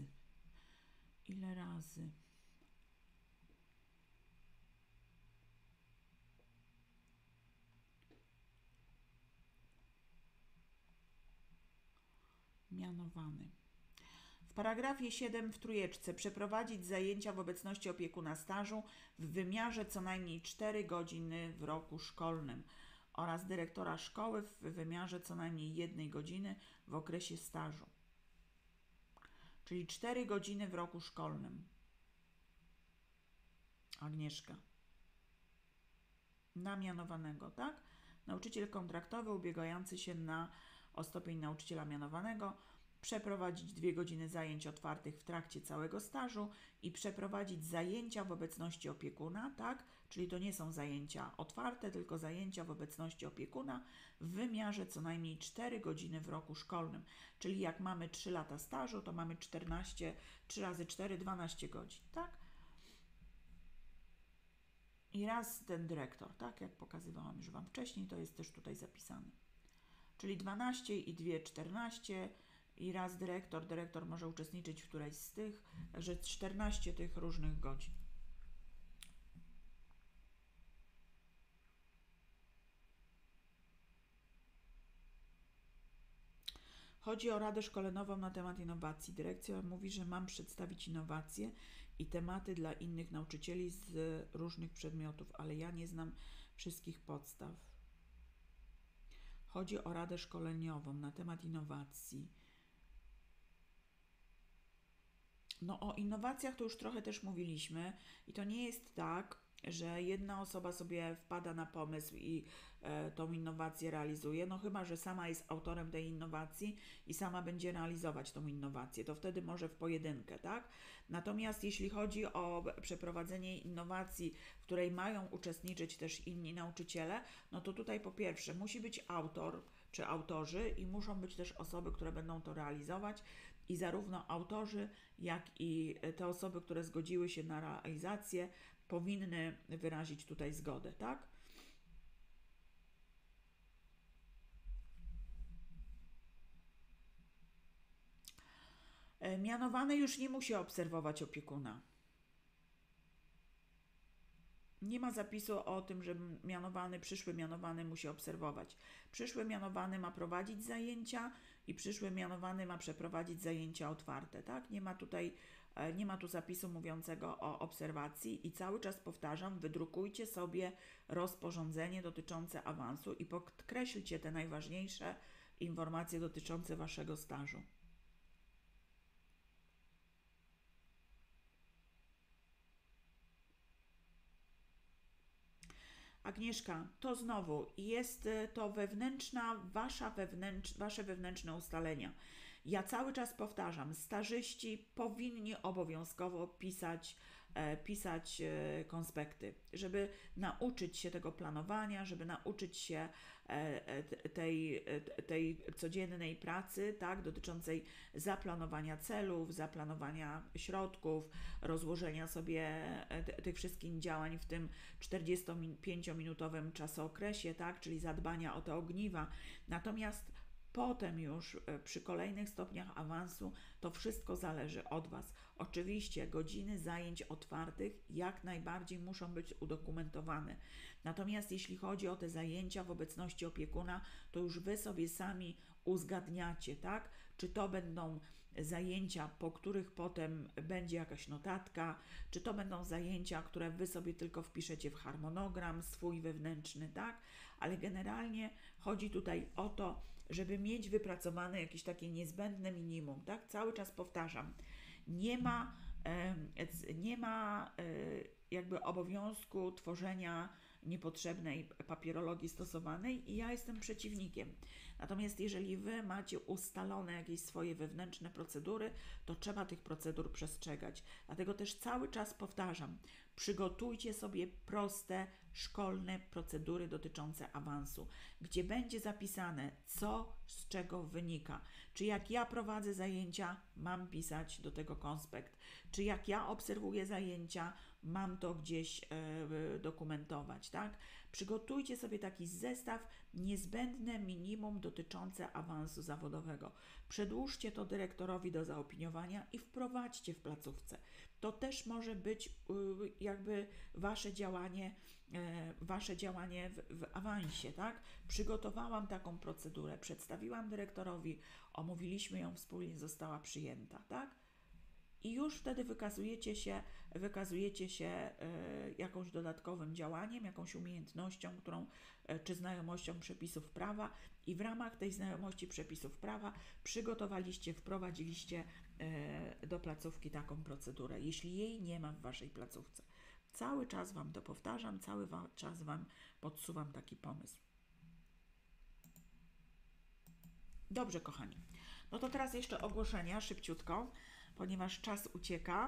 Mianowany. W paragrafie 7 w trójeczce przeprowadzić zajęcia w obecności opiekuna stażu w wymiarze co najmniej 4 godziny w roku szkolnym oraz dyrektora szkoły w wymiarze co najmniej 1 godziny w okresie stażu. Czyli 4 godziny w roku szkolnym. Agnieszka. Na mianowanego, tak? Nauczyciel kontraktowy ubiegający się o stopień nauczyciela mianowanego przeprowadzić 2 godziny zajęć otwartych w trakcie całego stażu i przeprowadzić zajęcia w obecności opiekuna, tak? Czyli to nie są zajęcia otwarte, tylko zajęcia w obecności opiekuna w wymiarze co najmniej 4 godziny w roku szkolnym. Czyli jak mamy 3 lata stażu, to mamy 14, 3 razy 4, 12 godzin, tak? I raz ten dyrektor, tak? Jak pokazywałam już Wam wcześniej, to jest też tutaj zapisane. Czyli 12 i 2, 14 i raz dyrektor. Dyrektor może uczestniczyć w którejś z tych, także 14 tych różnych godzin. Chodzi o Radę Szkoleniową na temat innowacji. Dyrekcja mówi, że mam przedstawić innowacje i tematy dla innych nauczycieli z różnych przedmiotów, ale ja nie znam wszystkich podstaw. Chodzi o Radę Szkoleniową na temat innowacji. No o innowacjach to już trochę też mówiliśmy i to nie jest tak, że jedna osoba sobie wpada na pomysł i tą innowację realizuje, no chyba że sama jest autorem tej innowacji i sama będzie realizować tą innowację, to wtedy może w pojedynkę, tak? Natomiast jeśli chodzi o przeprowadzenie innowacji, w której mają uczestniczyć też inni nauczyciele, no to tutaj po pierwsze musi być autor czy autorzy i muszą być też osoby, które będą to realizować i zarówno autorzy, jak i te osoby, które zgodziły się na realizację, powinny wyrazić tutaj zgodę, tak? Mianowany już nie musi obserwować opiekuna. Nie ma zapisu o tym, że przyszły mianowany musi obserwować. Przyszły mianowany ma prowadzić zajęcia i przyszły mianowany ma przeprowadzić zajęcia otwarte, tak? Nie ma tu zapisu mówiącego o obserwacji i cały czas powtarzam, wydrukujcie sobie rozporządzenie dotyczące awansu i podkreślcie te najważniejsze informacje dotyczące Waszego stażu. Agnieszka, to znowu jest to wasze wewnętrzne ustalenia. Ja cały czas powtarzam, stażyści powinni obowiązkowo pisać konspekty, żeby nauczyć się tego planowania, żeby nauczyć się tej codziennej pracy, tak, dotyczącej zaplanowania celów, zaplanowania środków, rozłożenia sobie tych wszystkich działań w tym 45-minutowym czasookresie, tak, czyli zadbania o te ogniwa. Natomiast potem już przy kolejnych stopniach awansu to wszystko zależy od Was. Oczywiście godziny zajęć otwartych jak najbardziej muszą być udokumentowane. Natomiast jeśli chodzi o te zajęcia w obecności opiekuna, to już Wy sobie sami uzgadniacie, tak? Czy to będą zajęcia, po których potem będzie jakaś notatka, czy to będą zajęcia, które Wy sobie tylko wpiszecie w harmonogram swój wewnętrzny, tak? Ale generalnie chodzi tutaj o to, żeby mieć wypracowane jakieś takie niezbędne minimum, tak? Cały czas powtarzam, nie ma jakby obowiązku tworzenia niepotrzebnej papierologii stosowanej i ja jestem przeciwnikiem. Natomiast jeżeli Wy macie ustalone jakieś swoje wewnętrzne procedury, to trzeba tych procedur przestrzegać. Dlatego też cały czas powtarzam, przygotujcie sobie proste, szkolne procedury dotyczące awansu, gdzie będzie zapisane, co z czego wynika. Czy jak ja prowadzę zajęcia, mam pisać do tego konspekt. Czy jak ja obserwuję zajęcia, mam to gdzieś dokumentować, tak? Przygotujcie sobie taki zestaw, niezbędne minimum dotyczące awansu zawodowego. Przedłóżcie to dyrektorowi do zaopiniowania i wprowadźcie w placówce. To też może być jakby Wasze działanie w awansie, tak? Przygotowałam taką procedurę, przedstawiłam dyrektorowi, omówiliśmy ją wspólnie, została przyjęta, tak? i już wtedy wykazujecie się jakąś dodatkowym działaniem, jakąś umiejętnością, czy znajomością przepisów prawa i w ramach tej znajomości przepisów prawa wprowadziliście do placówki taką procedurę, jeśli jej nie ma w Waszej placówce. Cały czas Wam to powtarzam, cały czas Wam podsuwam taki pomysł. Dobrze, kochani. No to teraz jeszcze ogłoszenia, szybciutko, ponieważ czas ucieka.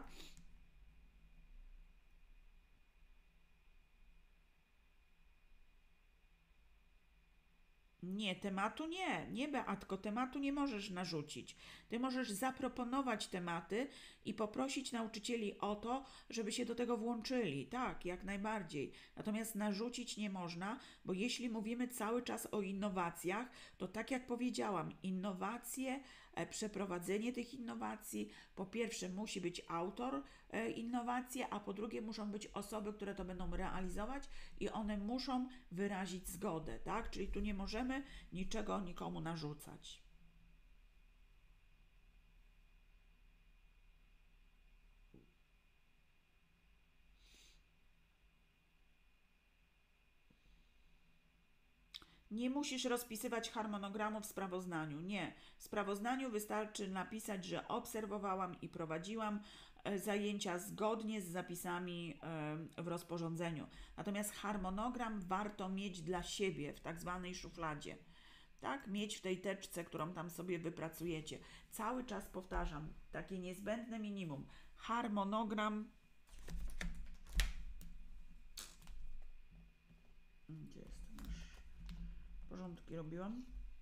Nie, tematu nie, Beatko, tematu nie możesz narzucić. Ty możesz zaproponować tematy i poprosić nauczycieli o to, żeby się do tego włączyli. Tak, jak najbardziej. Natomiast narzucić nie można, bo jeśli mówimy cały czas o innowacjach, to tak jak powiedziałam, innowacje, przeprowadzenie tych innowacji, po pierwsze musi być autor innowacji, a po drugie muszą być osoby, które to będą realizować i one muszą wyrazić zgodę, tak? Czyli tu nie możemy niczego nikomu narzucać. Nie musisz rozpisywać harmonogramu w sprawozdaniu. Nie. W sprawozdaniu wystarczy napisać, że obserwowałam i prowadziłam zajęcia zgodnie z zapisami w rozporządzeniu. Natomiast harmonogram warto mieć dla siebie w tak zwanej szufladzie. Tak, mieć w tej teczce, którą tam sobie wypracujecie. Cały czas powtarzam, takie niezbędne minimum. Harmonogram. Gdzie jest nasz? Porządki robiłam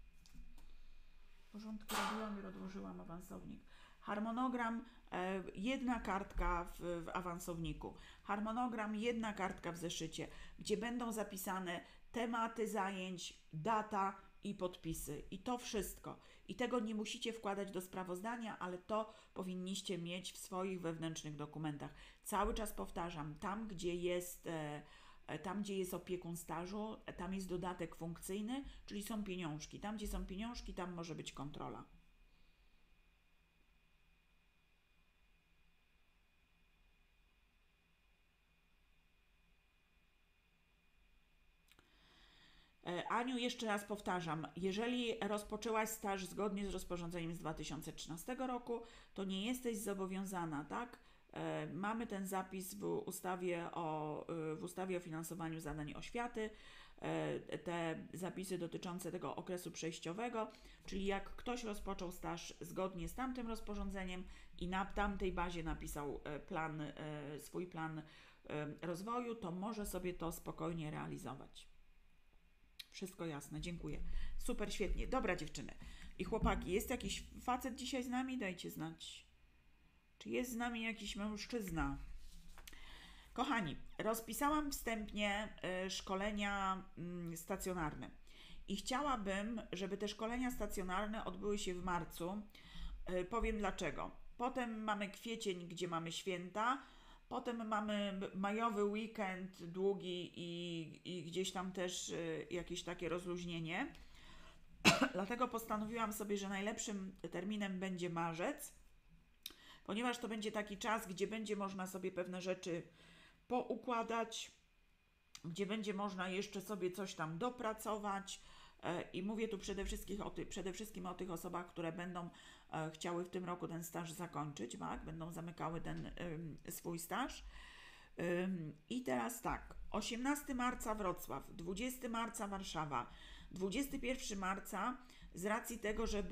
i odłożyłam awansownik. Harmonogram, jedna kartka w awansowniku. Harmonogram, jedna kartka w zeszycie, gdzie będą zapisane tematy zajęć, data i podpisy. I to wszystko. I tego nie musicie wkładać do sprawozdania, ale to powinniście mieć w swoich wewnętrznych dokumentach. Cały czas powtarzam, tam gdzie jest opiekun stażu, tam jest dodatek funkcyjny, czyli są pieniążki. Tam, gdzie są pieniążki, tam może być kontrola. Aniu, jeszcze raz powtarzam, jeżeli rozpoczęłaś staż zgodnie z rozporządzeniem z 2013 roku, to nie jesteś zobowiązana, tak? Mamy ten zapis w ustawie o finansowaniu zadań oświaty, te zapisy dotyczące tego okresu przejściowego, czyli jak ktoś rozpoczął staż zgodnie z tamtym rozporządzeniem i na tamtej bazie napisał swój plan rozwoju, to może sobie to spokojnie realizować. Wszystko jasne, dziękuję. Super, świetnie. Dobra, dziewczyny i chłopaki, jest jakiś facet dzisiaj z nami? Dajcie znać. Czy jest z nami jakiś mężczyzna? Kochani, rozpisałam wstępnie szkolenia stacjonarne i chciałabym, żeby te szkolenia stacjonarne odbyły się w marcu. Powiem dlaczego. Potem mamy kwiecień, gdzie mamy święta, potem mamy majowy weekend długi i gdzieś tam też jakieś takie rozluźnienie. Dlatego postanowiłam sobie, że najlepszym terminem będzie marzec, ponieważ to będzie taki czas, gdzie będzie można sobie pewne rzeczy poukładać, gdzie będzie można jeszcze sobie coś tam dopracować. I mówię tu przede wszystkim o tych osobach, które będą chciały w tym roku ten staż zakończyć, tak? Będą zamykały ten swój staż. I teraz tak, 18 marca Wrocław, 20 marca Warszawa, 21 marca z racji tego, że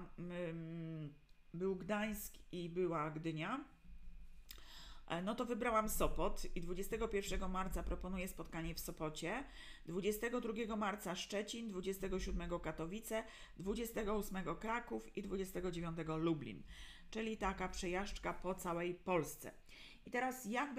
był Gdańsk i była Gdynia, no to wybrałam Sopot i 21 marca proponuję spotkanie w Sopocie, 22 marca Szczecin, 27 Katowice, 28 Kraków i 29 Lublin, czyli taka przejażdżka po całej Polsce. I teraz jak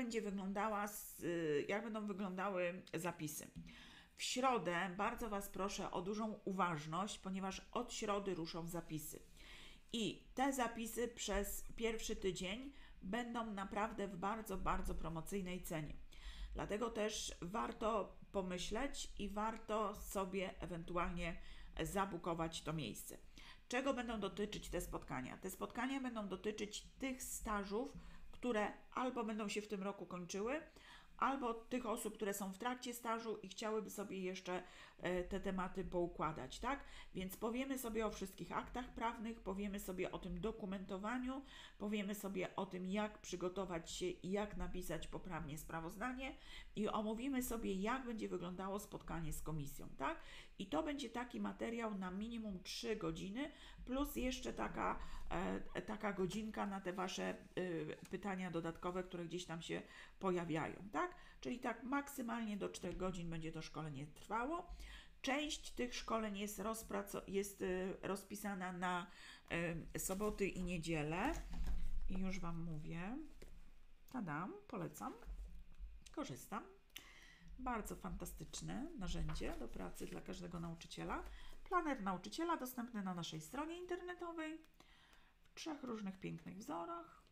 będą wyglądały zapisy? W środę bardzo Was proszę o dużą uważność, ponieważ od środy ruszą zapisy. I te zapisy przez pierwszy tydzień będą naprawdę w bardzo, bardzo promocyjnej cenie. Dlatego też warto pomyśleć i warto sobie ewentualnie zabukować to miejsce. Czego będą dotyczyć te spotkania? Te spotkania będą dotyczyć tych stażów, które albo będą się w tym roku kończyły, albo tych osób, które są w trakcie stażu i chciałyby sobie jeszcze te tematy poukładać, tak? Więc powiemy sobie o wszystkich aktach prawnych, powiemy sobie o tym dokumentowaniu, powiemy sobie o tym, jak przygotować się i jak napisać poprawnie sprawozdanie i omówimy sobie, jak będzie wyglądało spotkanie z komisją, tak? I to będzie taki materiał na minimum 3 godziny, plus jeszcze taka godzinka na te Wasze pytania dodatkowe, które gdzieś tam się pojawiają, tak? Czyli tak maksymalnie do 4 godzin będzie to szkolenie trwało. Część tych szkoleń jest rozpisana na soboty i niedzielę. I już Wam mówię. Tadam, polecam. Korzystam. Bardzo fantastyczne narzędzie do pracy dla każdego nauczyciela. Planer nauczyciela dostępny na naszej stronie internetowej w 3 różnych pięknych wzorach.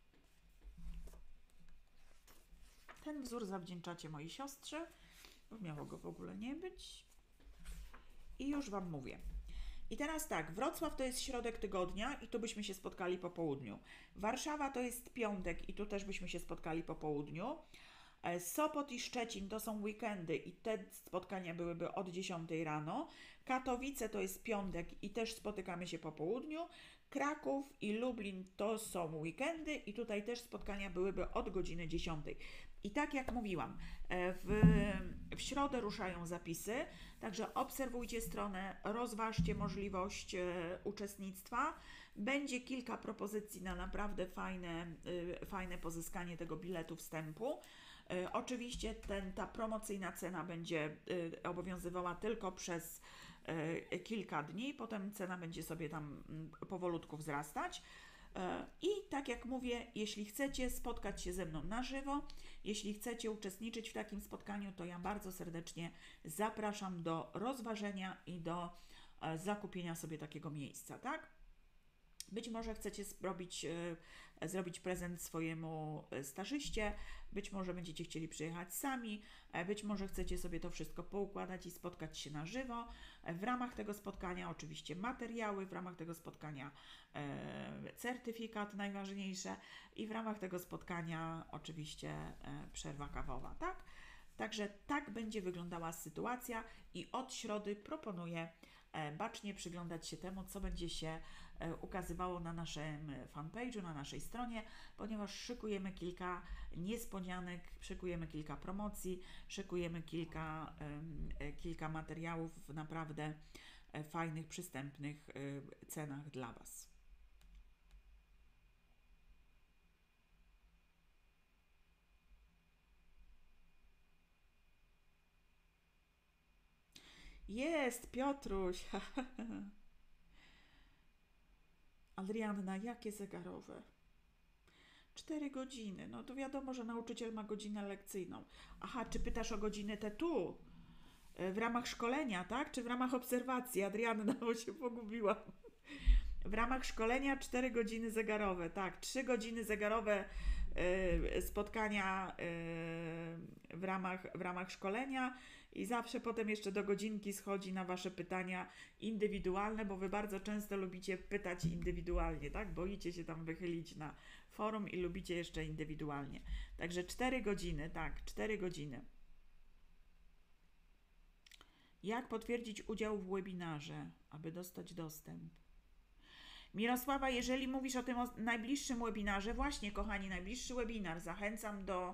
Ten wzór zawdzięczacie mojej siostrze, bo miało go w ogóle nie być. I już Wam mówię. I teraz tak, Wrocław to jest środek tygodnia i tu byśmy się spotkali po południu. Warszawa to jest piątek i tu też byśmy się spotkali po południu. Sopot i Szczecin to są weekendy i te spotkania byłyby od 10 rano. Katowice to jest piątek i też spotykamy się po południu. Kraków i Lublin to są weekendy i tutaj też spotkania byłyby od godziny 10. I tak jak mówiłam, w środę ruszają zapisy, także obserwujcie stronę, rozważcie możliwość uczestnictwa. Będzie kilka propozycji na naprawdę fajne pozyskanie tego biletu wstępu. Oczywiście ta promocyjna cena będzie obowiązywała tylko przez kilka dni, potem cena będzie sobie tam powolutku wzrastać. I tak jak mówię, jeśli chcecie spotkać się ze mną na żywo, jeśli chcecie uczestniczyć w takim spotkaniu, to ja bardzo serdecznie zapraszam do rozważenia i do zakupienia sobie takiego miejsca, tak? Być może chcecie zrobić prezent swojemu stażyście, być może będziecie chcieli przyjechać sami, być może chcecie sobie to wszystko poukładać i spotkać się na żywo. W ramach tego spotkania oczywiście materiały, w ramach tego spotkania certyfikat najważniejsze i w ramach tego spotkania oczywiście przerwa kawowa, tak? Także tak będzie wyglądała sytuacja i od środy proponuję bacznie przyglądać się temu, co będzie się ukazywało na naszym fanpage'u, na naszej stronie, ponieważ szykujemy kilka niespodzianek, szykujemy kilka promocji, szykujemy kilka materiałów w naprawdę fajnych, przystępnych cenach dla Was. Jest, Piotruś! Adrianna, jakie zegarowe? 4 godziny. No to wiadomo, że nauczyciel ma godzinę lekcyjną. Aha, czy pytasz o godzinę te tu? W ramach szkolenia, tak? Czy w ramach obserwacji? Adrianna, bo się pogubiłam. W ramach szkolenia 4 godziny zegarowe, tak, 3 godziny zegarowe spotkania w ramach szkolenia i zawsze potem jeszcze do godzinki schodzi na Wasze pytania indywidualne, bo Wy bardzo często lubicie pytać indywidualnie, tak? Boicie się tam wychylić na forum i lubicie jeszcze indywidualnie. Także 4 godziny, tak, 4 godziny. Jak potwierdzić udział w webinarze, aby dostać dostęp? Mirosława, jeżeli mówisz o tym najbliższym webinarze, właśnie kochani, najbliższy webinar, zachęcam do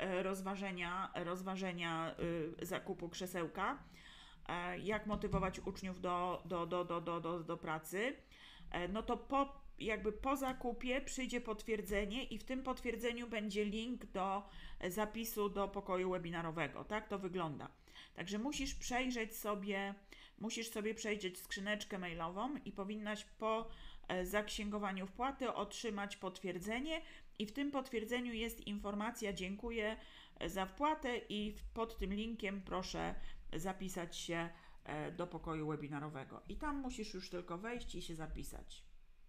rozważenia zakupu krzesełka, jak motywować uczniów do pracy, no to po zakupie przyjdzie potwierdzenie i w tym potwierdzeniu będzie link do zapisu do pokoju webinarowego, tak to wygląda. Także musisz sobie przejrzeć skrzyneczkę mailową i powinnaś po zaksięgowaniu wpłaty otrzymać potwierdzenie i w tym potwierdzeniu jest informacja: dziękuję za wpłatę i pod tym linkiem proszę zapisać się do pokoju webinarowego. I tam musisz już tylko wejść i się zapisać.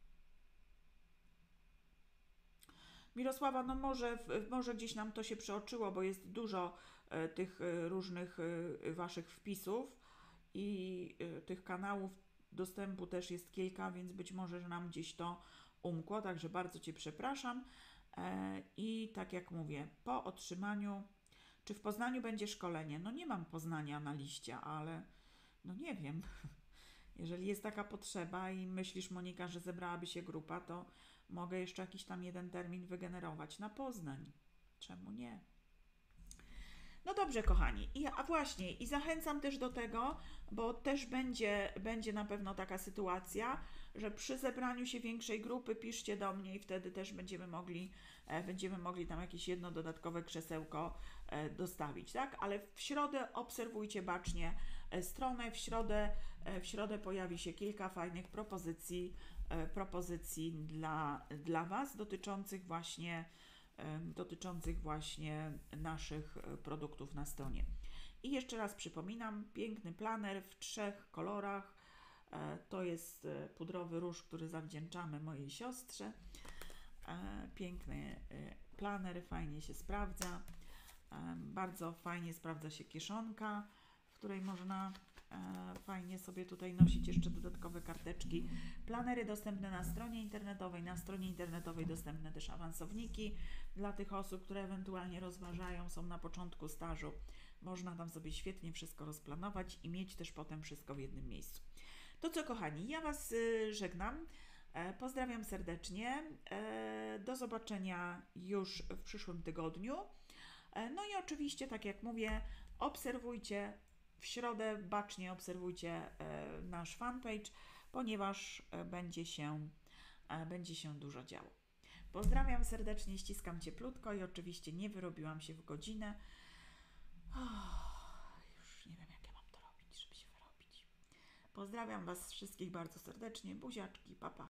Mirosława, no może gdzieś nam to się przeoczyło, bo jest dużo tych różnych Waszych wpisów i tych kanałów. dostępu też jest kilka, więc być może, że nam gdzieś to umkło, także bardzo Cię przepraszam. I tak jak mówię, po otrzymaniu, czy w Poznaniu będzie szkolenie? No nie mam Poznania na liście, ale no nie wiem. Jeżeli jest taka potrzeba i myślisz, Monika, że zebrałaby się grupa, to mogę jeszcze jakiś tam jeden termin wygenerować na Poznań. Czemu nie? No dobrze, kochani. A właśnie, i zachęcam też do tego, bo też będzie na pewno taka sytuacja, że przy zebraniu się większej grupy piszcie do mnie i wtedy też będziemy mogli tam jakieś jedno dodatkowe krzesełko dostawić, tak? Ale w środę obserwujcie bacznie stronę. W środę pojawi się kilka fajnych propozycji dla Was dotyczących właśnie naszych produktów na stronie. I jeszcze raz przypominam, piękny planer w 3 kolorach. To jest pudrowy róż, który zawdzięczamy mojej siostrze. Piękny planer, fajnie się sprawdza. Bardzo fajnie sprawdza się kieszonka, w której można fajnie sobie tutaj nosić jeszcze dodatkowe karteczki. Planery dostępne na stronie internetowej. Na stronie internetowej dostępne też awansowniki dla tych osób, które ewentualnie rozważają, są na początku stażu. Można tam sobie świetnie wszystko rozplanować i mieć też potem wszystko w jednym miejscu. To co, kochani, ja Was żegnam. Pozdrawiam serdecznie. Do zobaczenia już w przyszłym tygodniu. No i oczywiście, tak jak mówię, obserwujcie w środę, bacznie obserwujcie nasz fanpage, ponieważ będzie się dużo działo. Pozdrawiam serdecznie, ściskam cieplutko i oczywiście nie wyrobiłam się w godzinę. Już nie wiem, jak ja mam to robić, żeby się wyrobić. Pozdrawiam Was wszystkich bardzo serdecznie, buziaczki, pa pa.